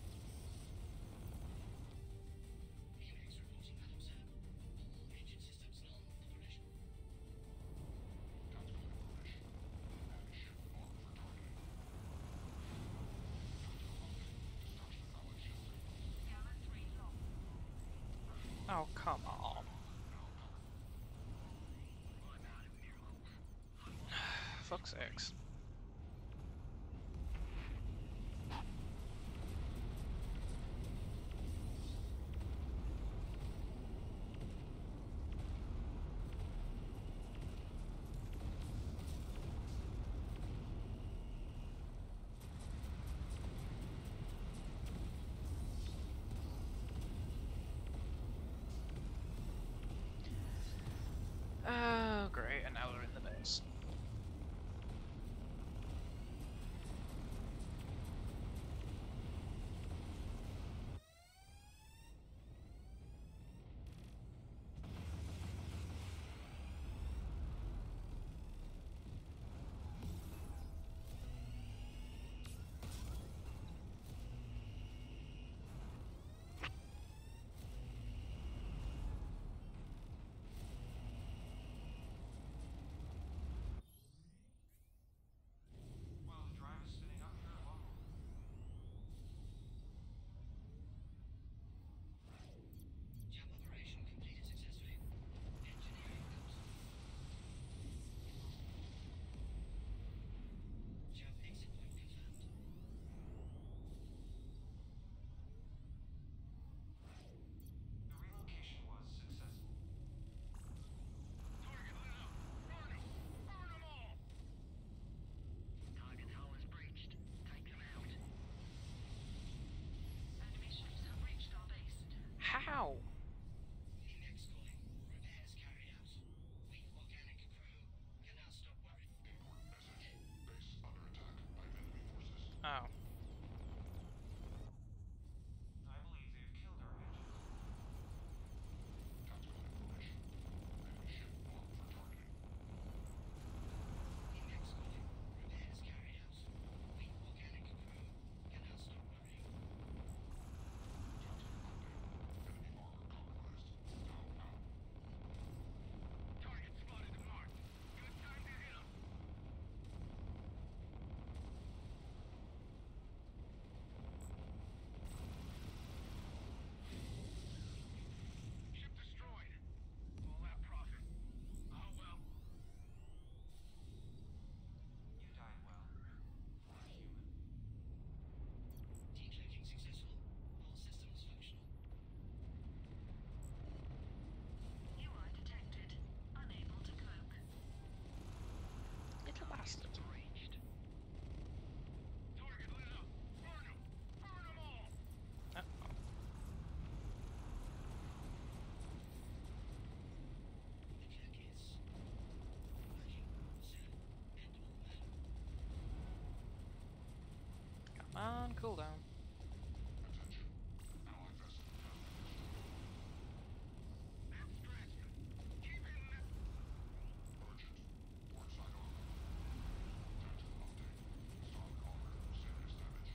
Phoenix reporting Madam Sir. All engine systems non-operational.
Tactical information. Enemy ship marked for targeting. Tactical update. Dispatch the allied ship signals.
Gamma three long.
Oh, come on. Fuck's sakes. Oh, great, and now we're in the base. cooldown.
Attention. Allied vessel has been destroyed.
That's Strasman. Keep hitting that.
Urgent. Portside armor. Tactical update. Starboard armor. Serious damage.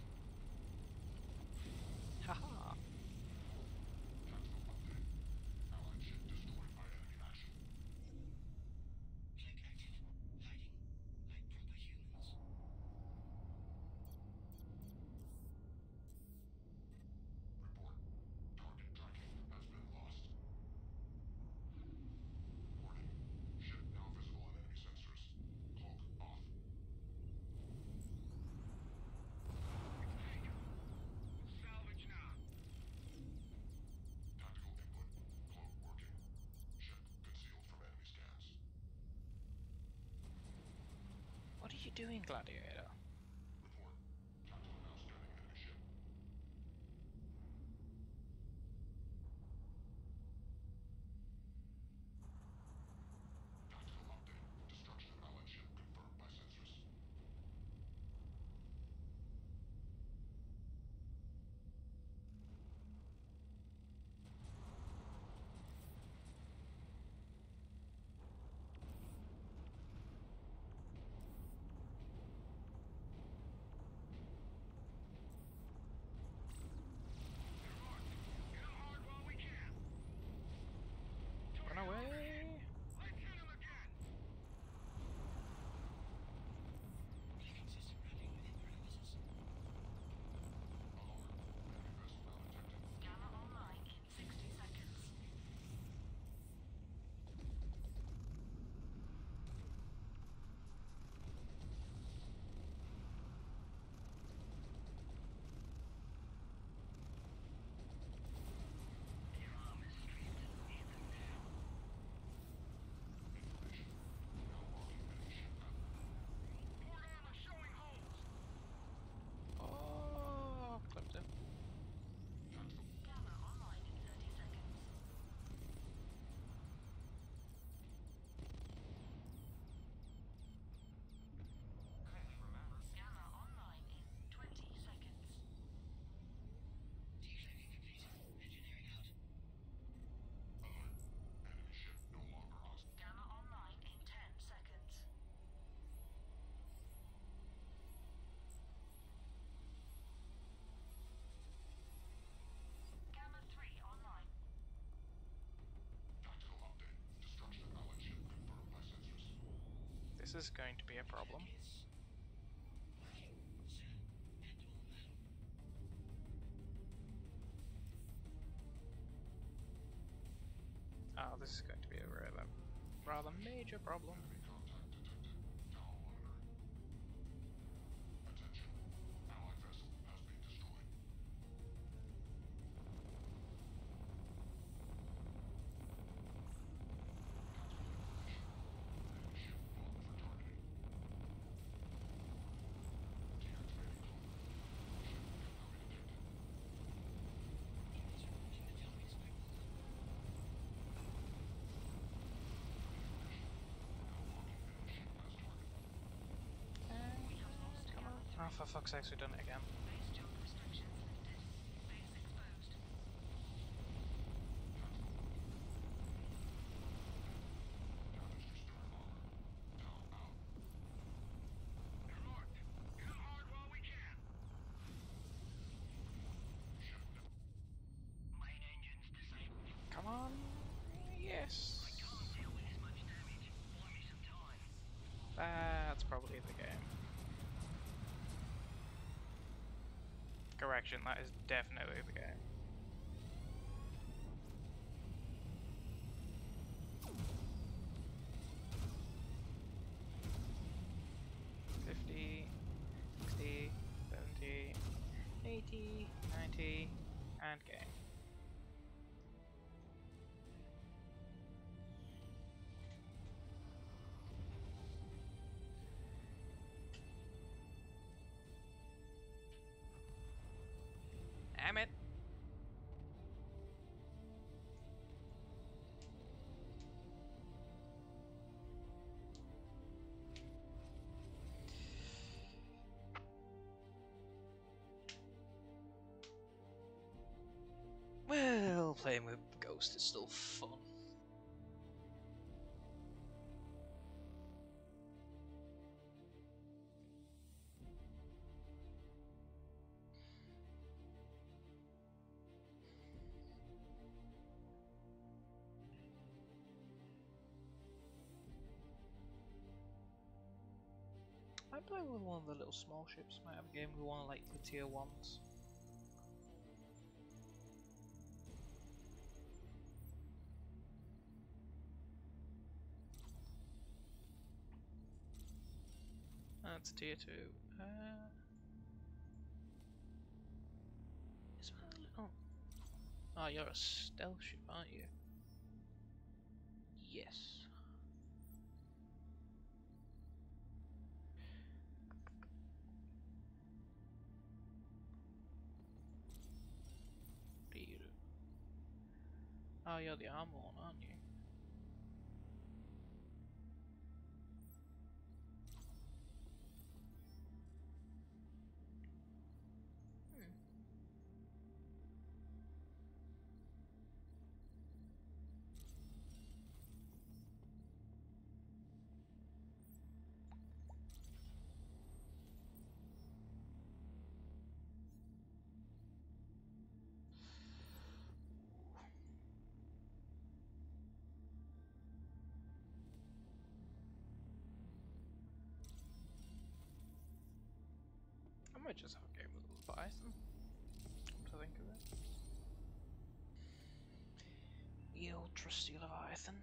Haha.
Tactical update. Allied ship destroyed by enemy action.
Cloak active. Hiding. Like proper humans.
Report. Target tracking has been lost. Warning. Ship now visible on enemy sensors. Cloak off.
Salvage now.
Tactical input. Cloak working. Ship concealed from enemy scans.
What are you doing, Gladiator?
Report. Captain now scanning enemy ship. Tactical update. Destruction of allied ship confirmed by sensors.
Hit 'em hard while we can.
Run away!
Let's hit 'em again.
Clicking system running within parameters.
Alarm. Enemy vessel now detected.
Gamma online in sixty seconds.
Your arm is stripped. Hit them now.
Information. Now marking enemy ship map.
Port armor showing holes.
Oh, clipped him.
Tactical.
Gamma online in thirty seconds.
Kindly remember.
Gamma online in twenty seconds.
Decloaking completed. Engineering out.
Alert. Enemy ship no longer hostile.
Gamma online in ten seconds. Gamma three online.
Tactical update. Destruction of allied ship confirmed by sensors.
This is going to be a problem.
Is working, sir. And all man.
Oh, this is going to be a rather, rather major problem.
Enemy contact detected. Tower monitoring. Attention. Allied vessel has been destroyed. Tactical information. Enemy ship marked for targeting. Deactivating cloak. Ship cannot be detected.
Units reporting the target's mobile.
Now marking enemy ship as target.
We have lost
Come on.
Gamma
Oh, for fuck's sake, we've done it again.
three. Base jump restrictions lifted. Base exposed.
Tactical update. Damage to stern armor. Down out.
They're marked. Hit 'em hard while we can.
Ship now.
Main engines disabled.
Come on. Yes.
Can't deal with this much damage. Buy me some time.
That's probably the game. Correction, that is definitely the game. Fifty, sixty, seventy, eighty, ninety, and game. Damn it! playing with Ghost is still fun. I play with one of the little small ships. Might have a game with one of like the tier ones. That's tier two. Uh, is that a little? Oh, you're a stealth ship, aren't you? Yes. Oh, you're the armor one, aren't you? Hmm. I might just have a game with Leviathan. Come to think of it. The old trusty Leviathan.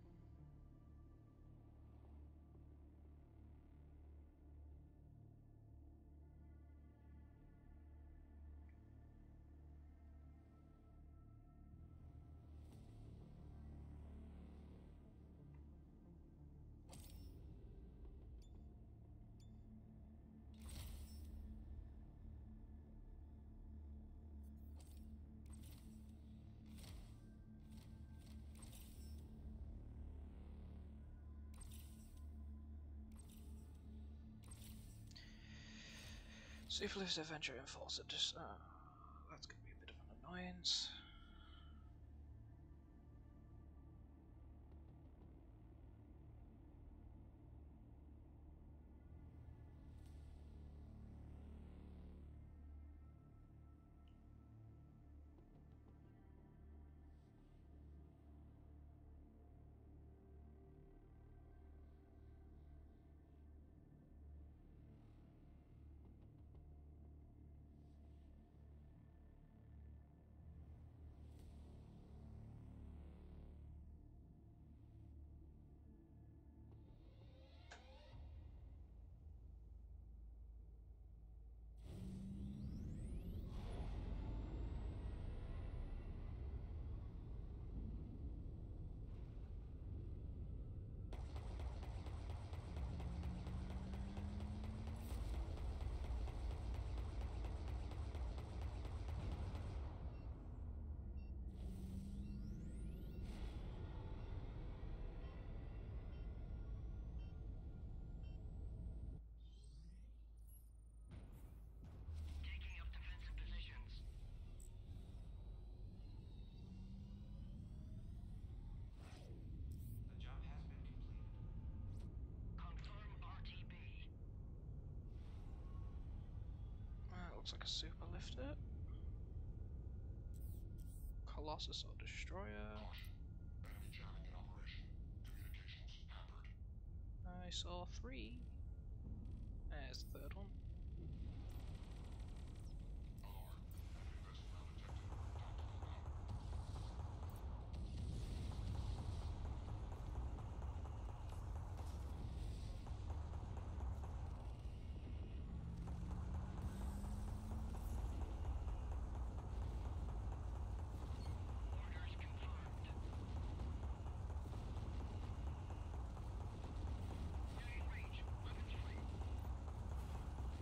Syphilis Adventure Enforcer, just, uh, that's gonna be a bit of an annoyance.
Taking up defensive positions.
The job has been completed.
Confirm R T B.
That looks like a super lifter. Colossus or Destroyer.
Caution. Enemy jamming in operation. Communications hampered.
I saw three. There's the third one.
Alarm. Enemy vessel now detected. Tactical now.
Orders confirmed. Nearing range. Weapons free.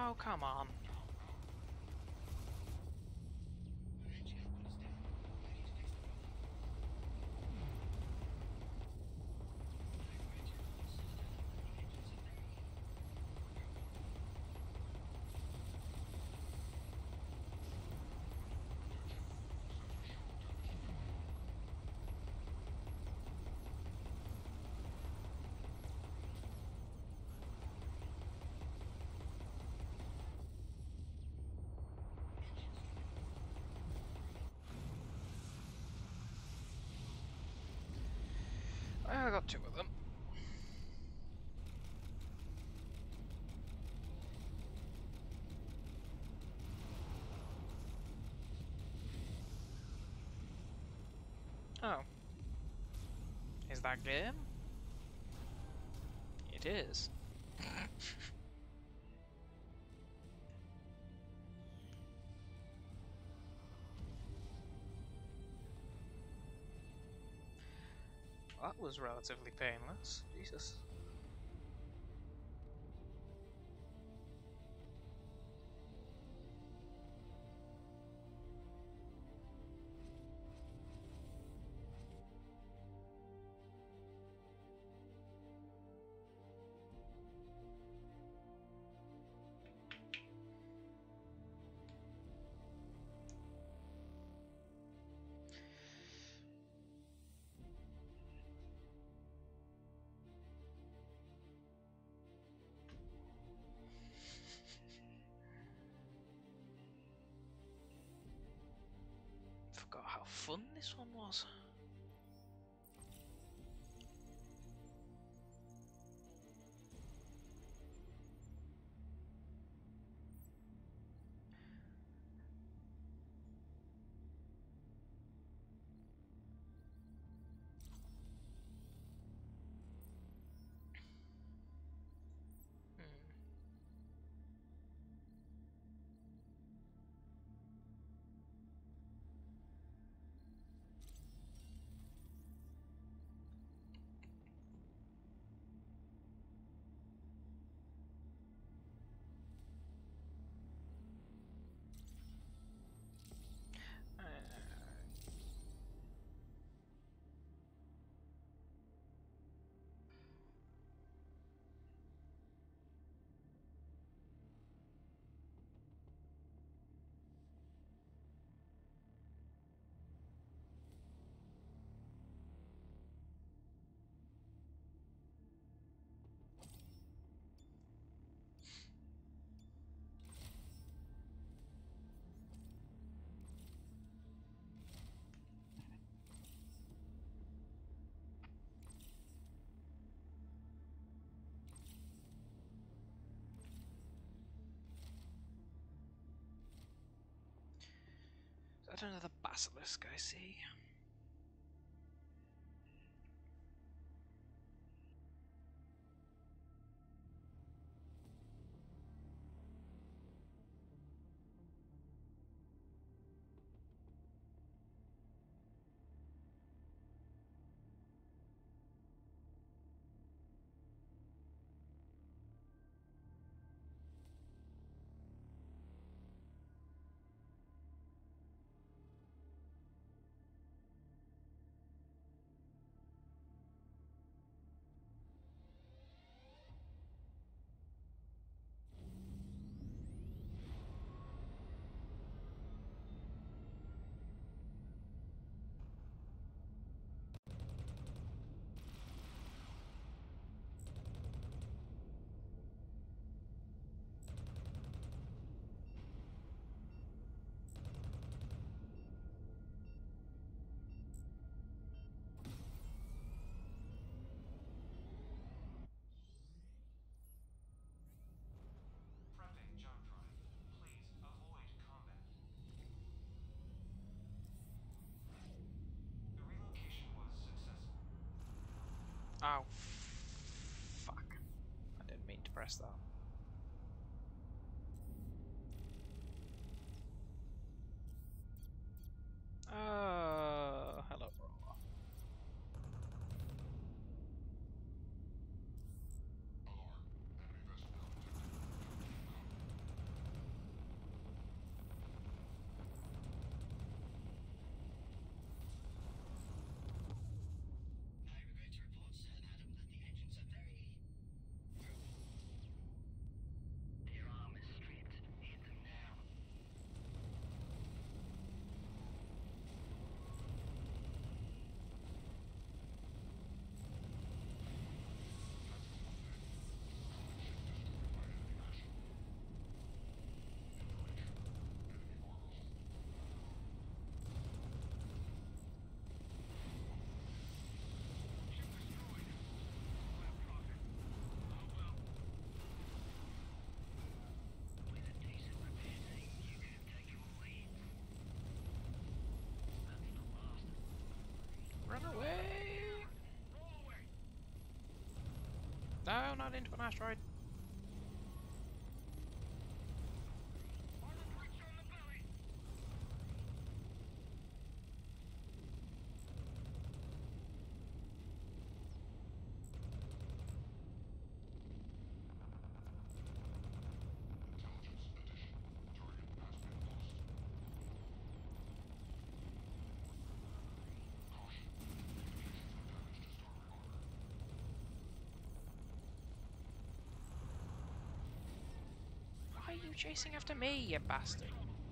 Oh, come on.
Alright, Jeff, understand. I need to fix the problem. Alright, Jeff, let's sort it out. What engines are there?
I got two of them. Oh. Is that game? It is. That was relatively painless. Jesus. Forgot how fun this one was. Is that another basilisk I see?
Prepping jump drive. Please avoid combat. The relocation was successful.
Oh, fuck. I didn't mean to press that. Oh, hello, bro.
Alarm. Enemy vessel contacted. Combat.
No, not into an asteroid.
Armor breach on the belly.
Intelligence addition. Target has been lost. Caution. Communications have damage to starboard armor.
Why are you chasing after me, you bastard?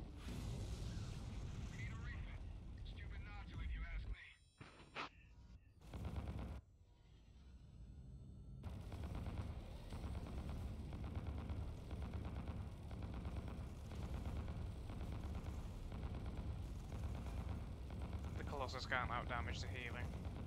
We need a refit. Stupid not to, if you ask me.
The Colossus can't outdamage the healing.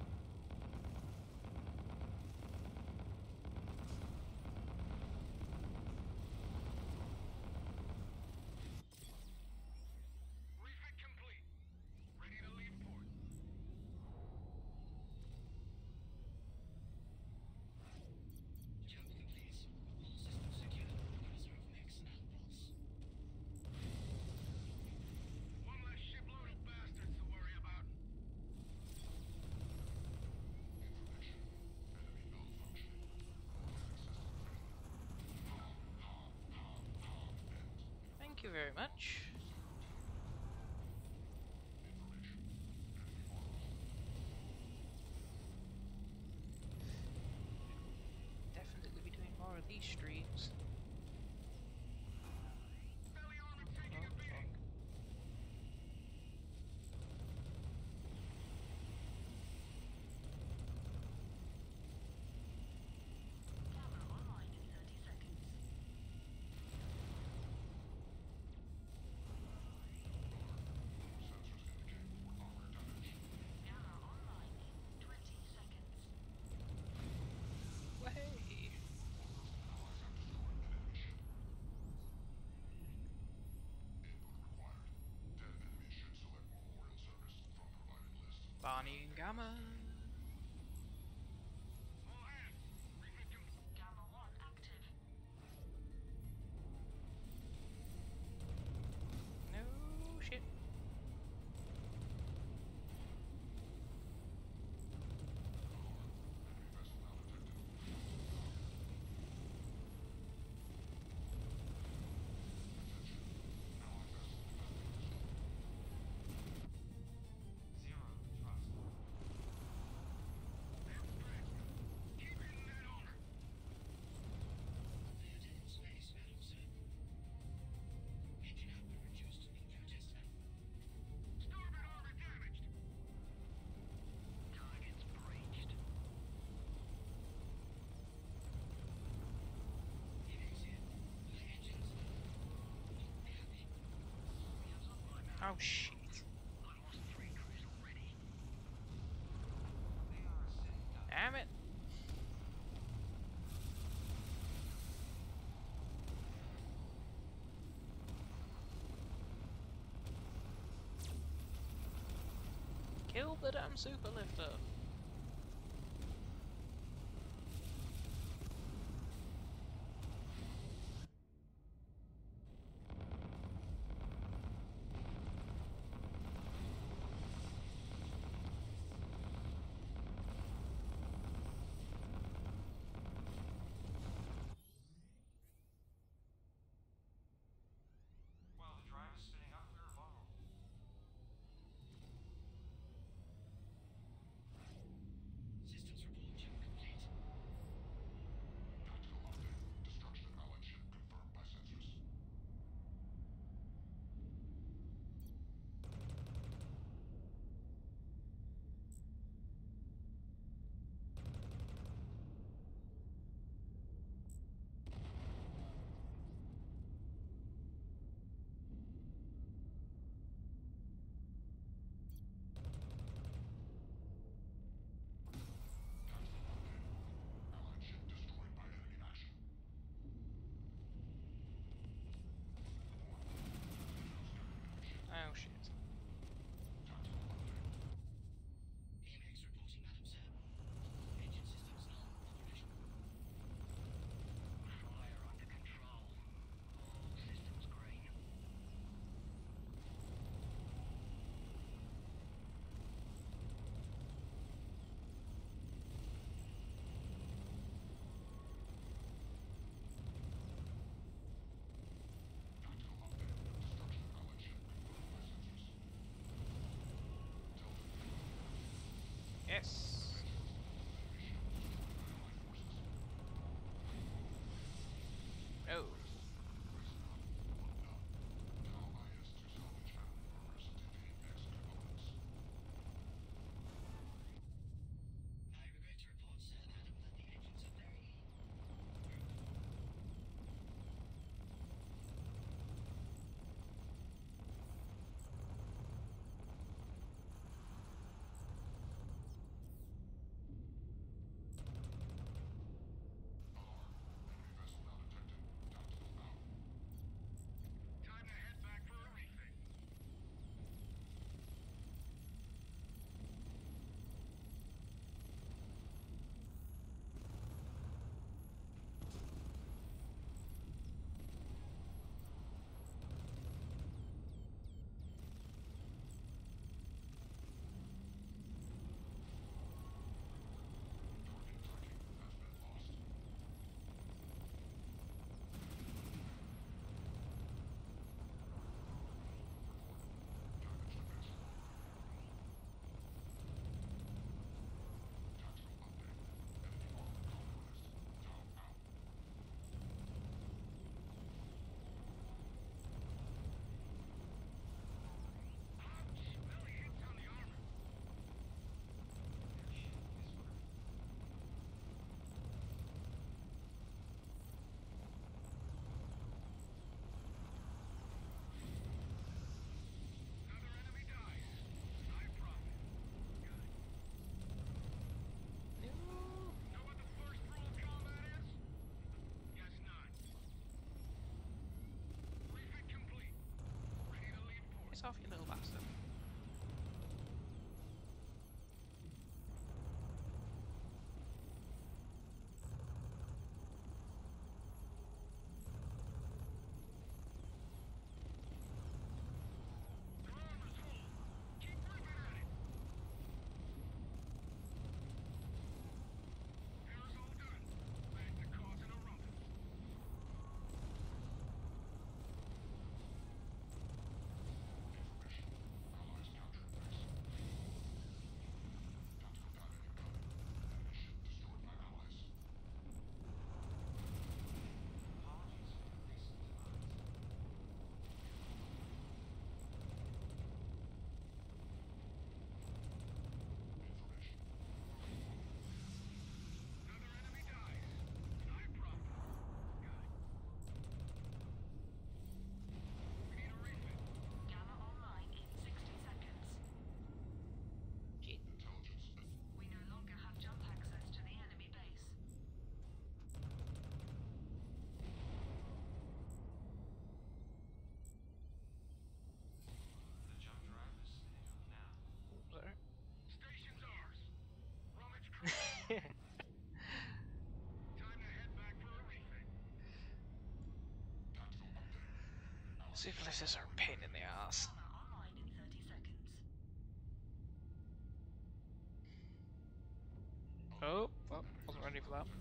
Refit complete. Ready to leave port.
Jump complete. All systems secure. Preserve mix and pulse.
One less shipload of bastards to worry about.
Information. Enemy malfunctioning. Organic system failure.
Thank you very much.
Information. Enemy models.
Definitely be doing more of these streams.
Belly armor taking
Oh,
a beating.
fuck.
Camera online in thirty seconds.
Sensors indicate port armor damage.
Camera online in twenty seconds.
Way.
Allies have destroyed an enemy ship. Input required. Dead enemies should select memorial service from provided list.
Barney and Gamma.
All hands. Refit complete.
Gamma one active.
No shit.
Enemy vessel now detected. Attention. Allied vessel has been destroyed.
Zero thrust.
Keep hitting that armor.
They are dead in space, Madam, sir. Engine output reduced in protest.
Starboard armor damaged.
Targets breached. Phoenix here. My engines. Happy.
We have supply now.
Oh shit.
I lost three crews already.
They are sitting ducks.
Damn it. Kill the damn super lifter.
While the drive is spinning up, we're vulnerable.
Yes. Oh.
I regret to report, sir, Adam, that the engines are very...
Time to head back for a refit. Belly hits on the armor. Another enemy dies. I profit. Good. Know what the first rule of combat is? Guess not. Refit complete. Ready to leave port.
Piss off, you little bastard.
Their armor's full. Keep ripping at it. Air's all done. Back to causing a rumpus.
Allies captured base. Tactical data incoming. Enemy ship destroyed by allies.
Apologies for the recent demise.
Information.
Another enemy dies. I profit. Good. We need a refit.
Gamma online in sixty seconds.
Intelligence.
We no longer have jump access to the enemy base.
The jump drive is staying up now.
Sorry.
Station's ours. Rummage crew. Time to head back for a refit.
Tactical update.
Super lifters are a pain in the ass.
Gamma online in thirty seconds.
Oh, well, wasn't ready for that.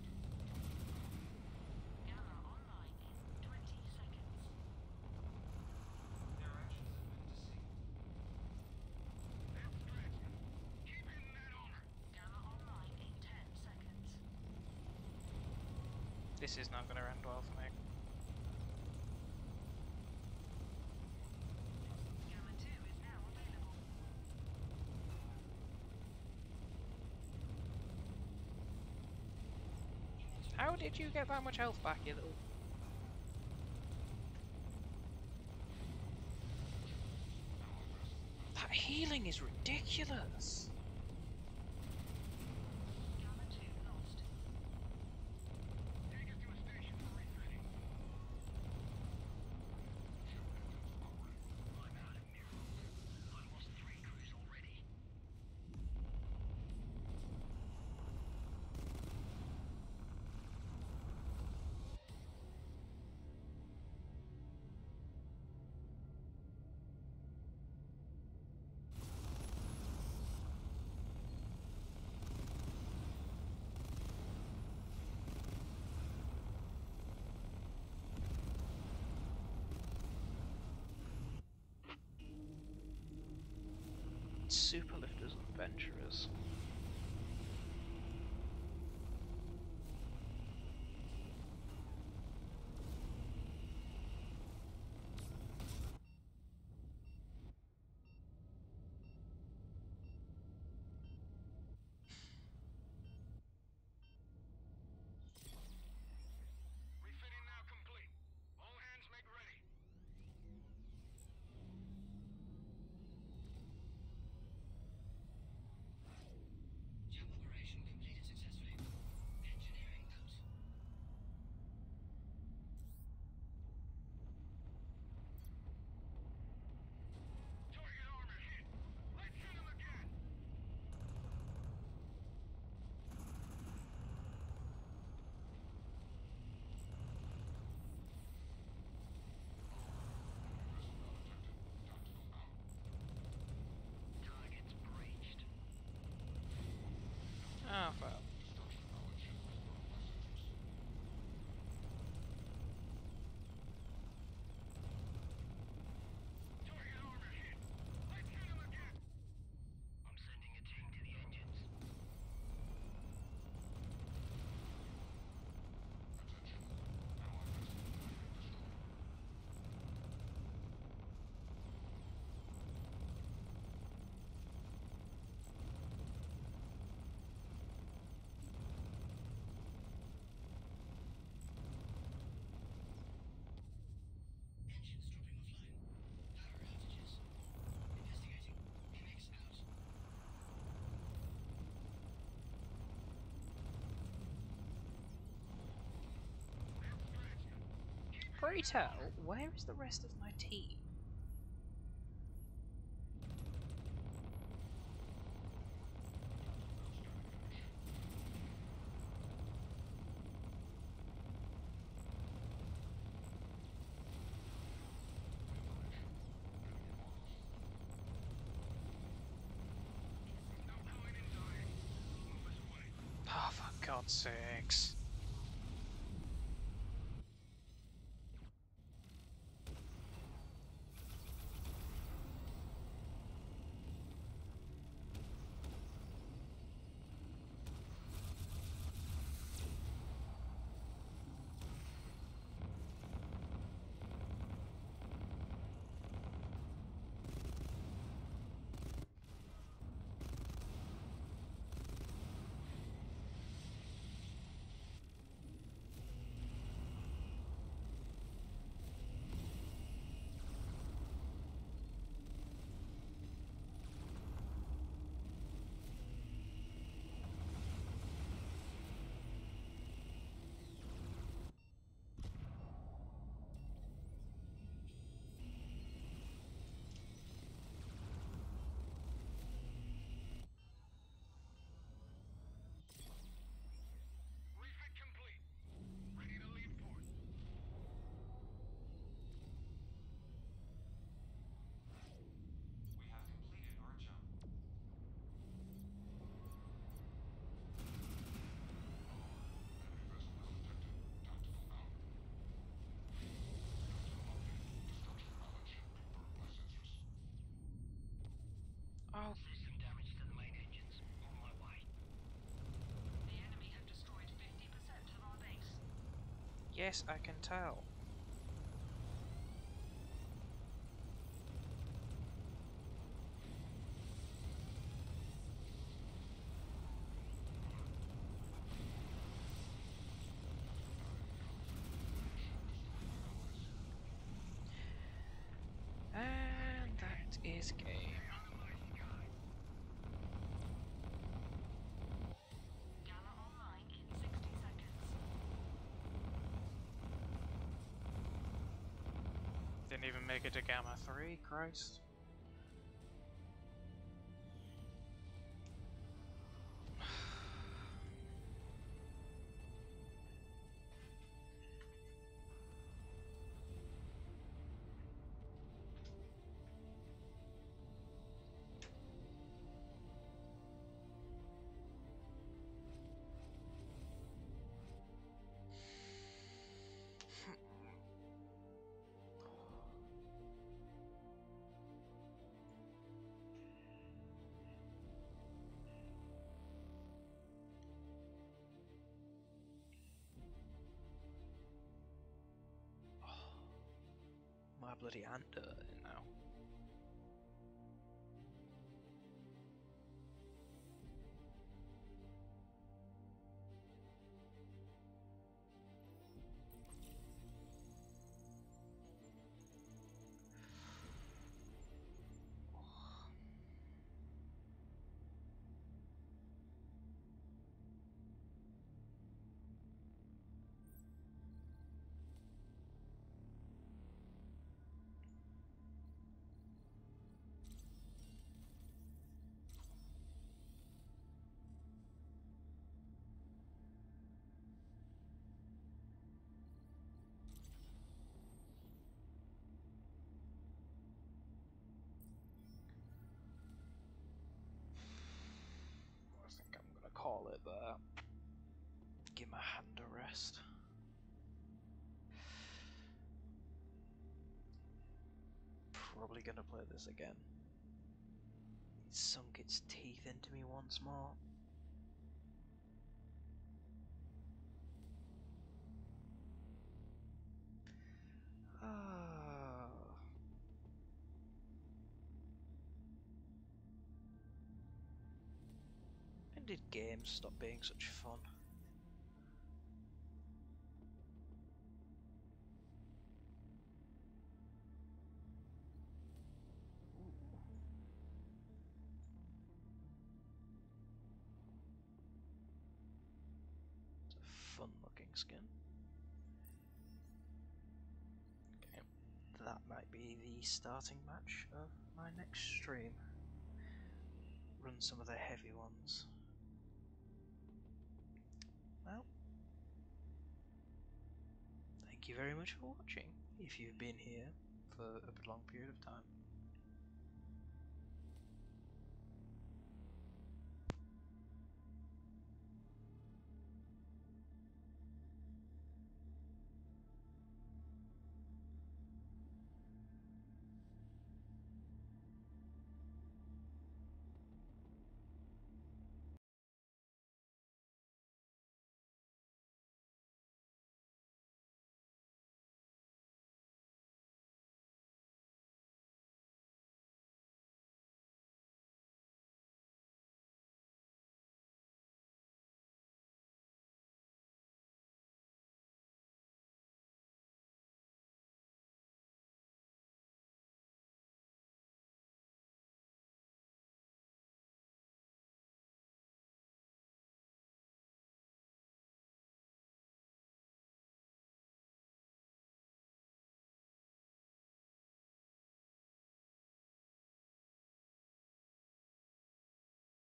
Gamma online in twenty seconds.
Their actions have been deceived.
That's Draxman. Keep hitting that armor.
Gamma online in ten seconds.
This is not going to end well for me.
Gamma two is now available.
How did you get that much health back, you little... That healing is ridiculous!
Gamma two lost.
Take us to a station for refitting.
I'm out of here. I lost three crews already.
Super lifters and adventurers. pray tell, where is the rest of my team?
No point in dying. Move us away.
Oh, for God's sakes.
Refit complete. Ready to leave port.
We have completed our jump.
Enemy vessel now detected. Tactical out. Destruction knowledge. Confirmed by sensors.
Oh,
System damage to the main engines. On my way.
The enemy have destroyed fifty percent of our base.
yes, I can tell. And that is game.
Gamma online in sixty seconds.
Didn't even make it to Gamma three, Christ. My bloody hand hurting now. I think I'm gonna call it there. Give my hand a rest. Probably gonna play this again. It sunk its teeth into me once more. Ah. When did games stop being such fun? It's a fun looking skin. be the starting match of my next stream. Run some of the heavy ones. Well, thank you very much for watching, if you've been here for a long period of time.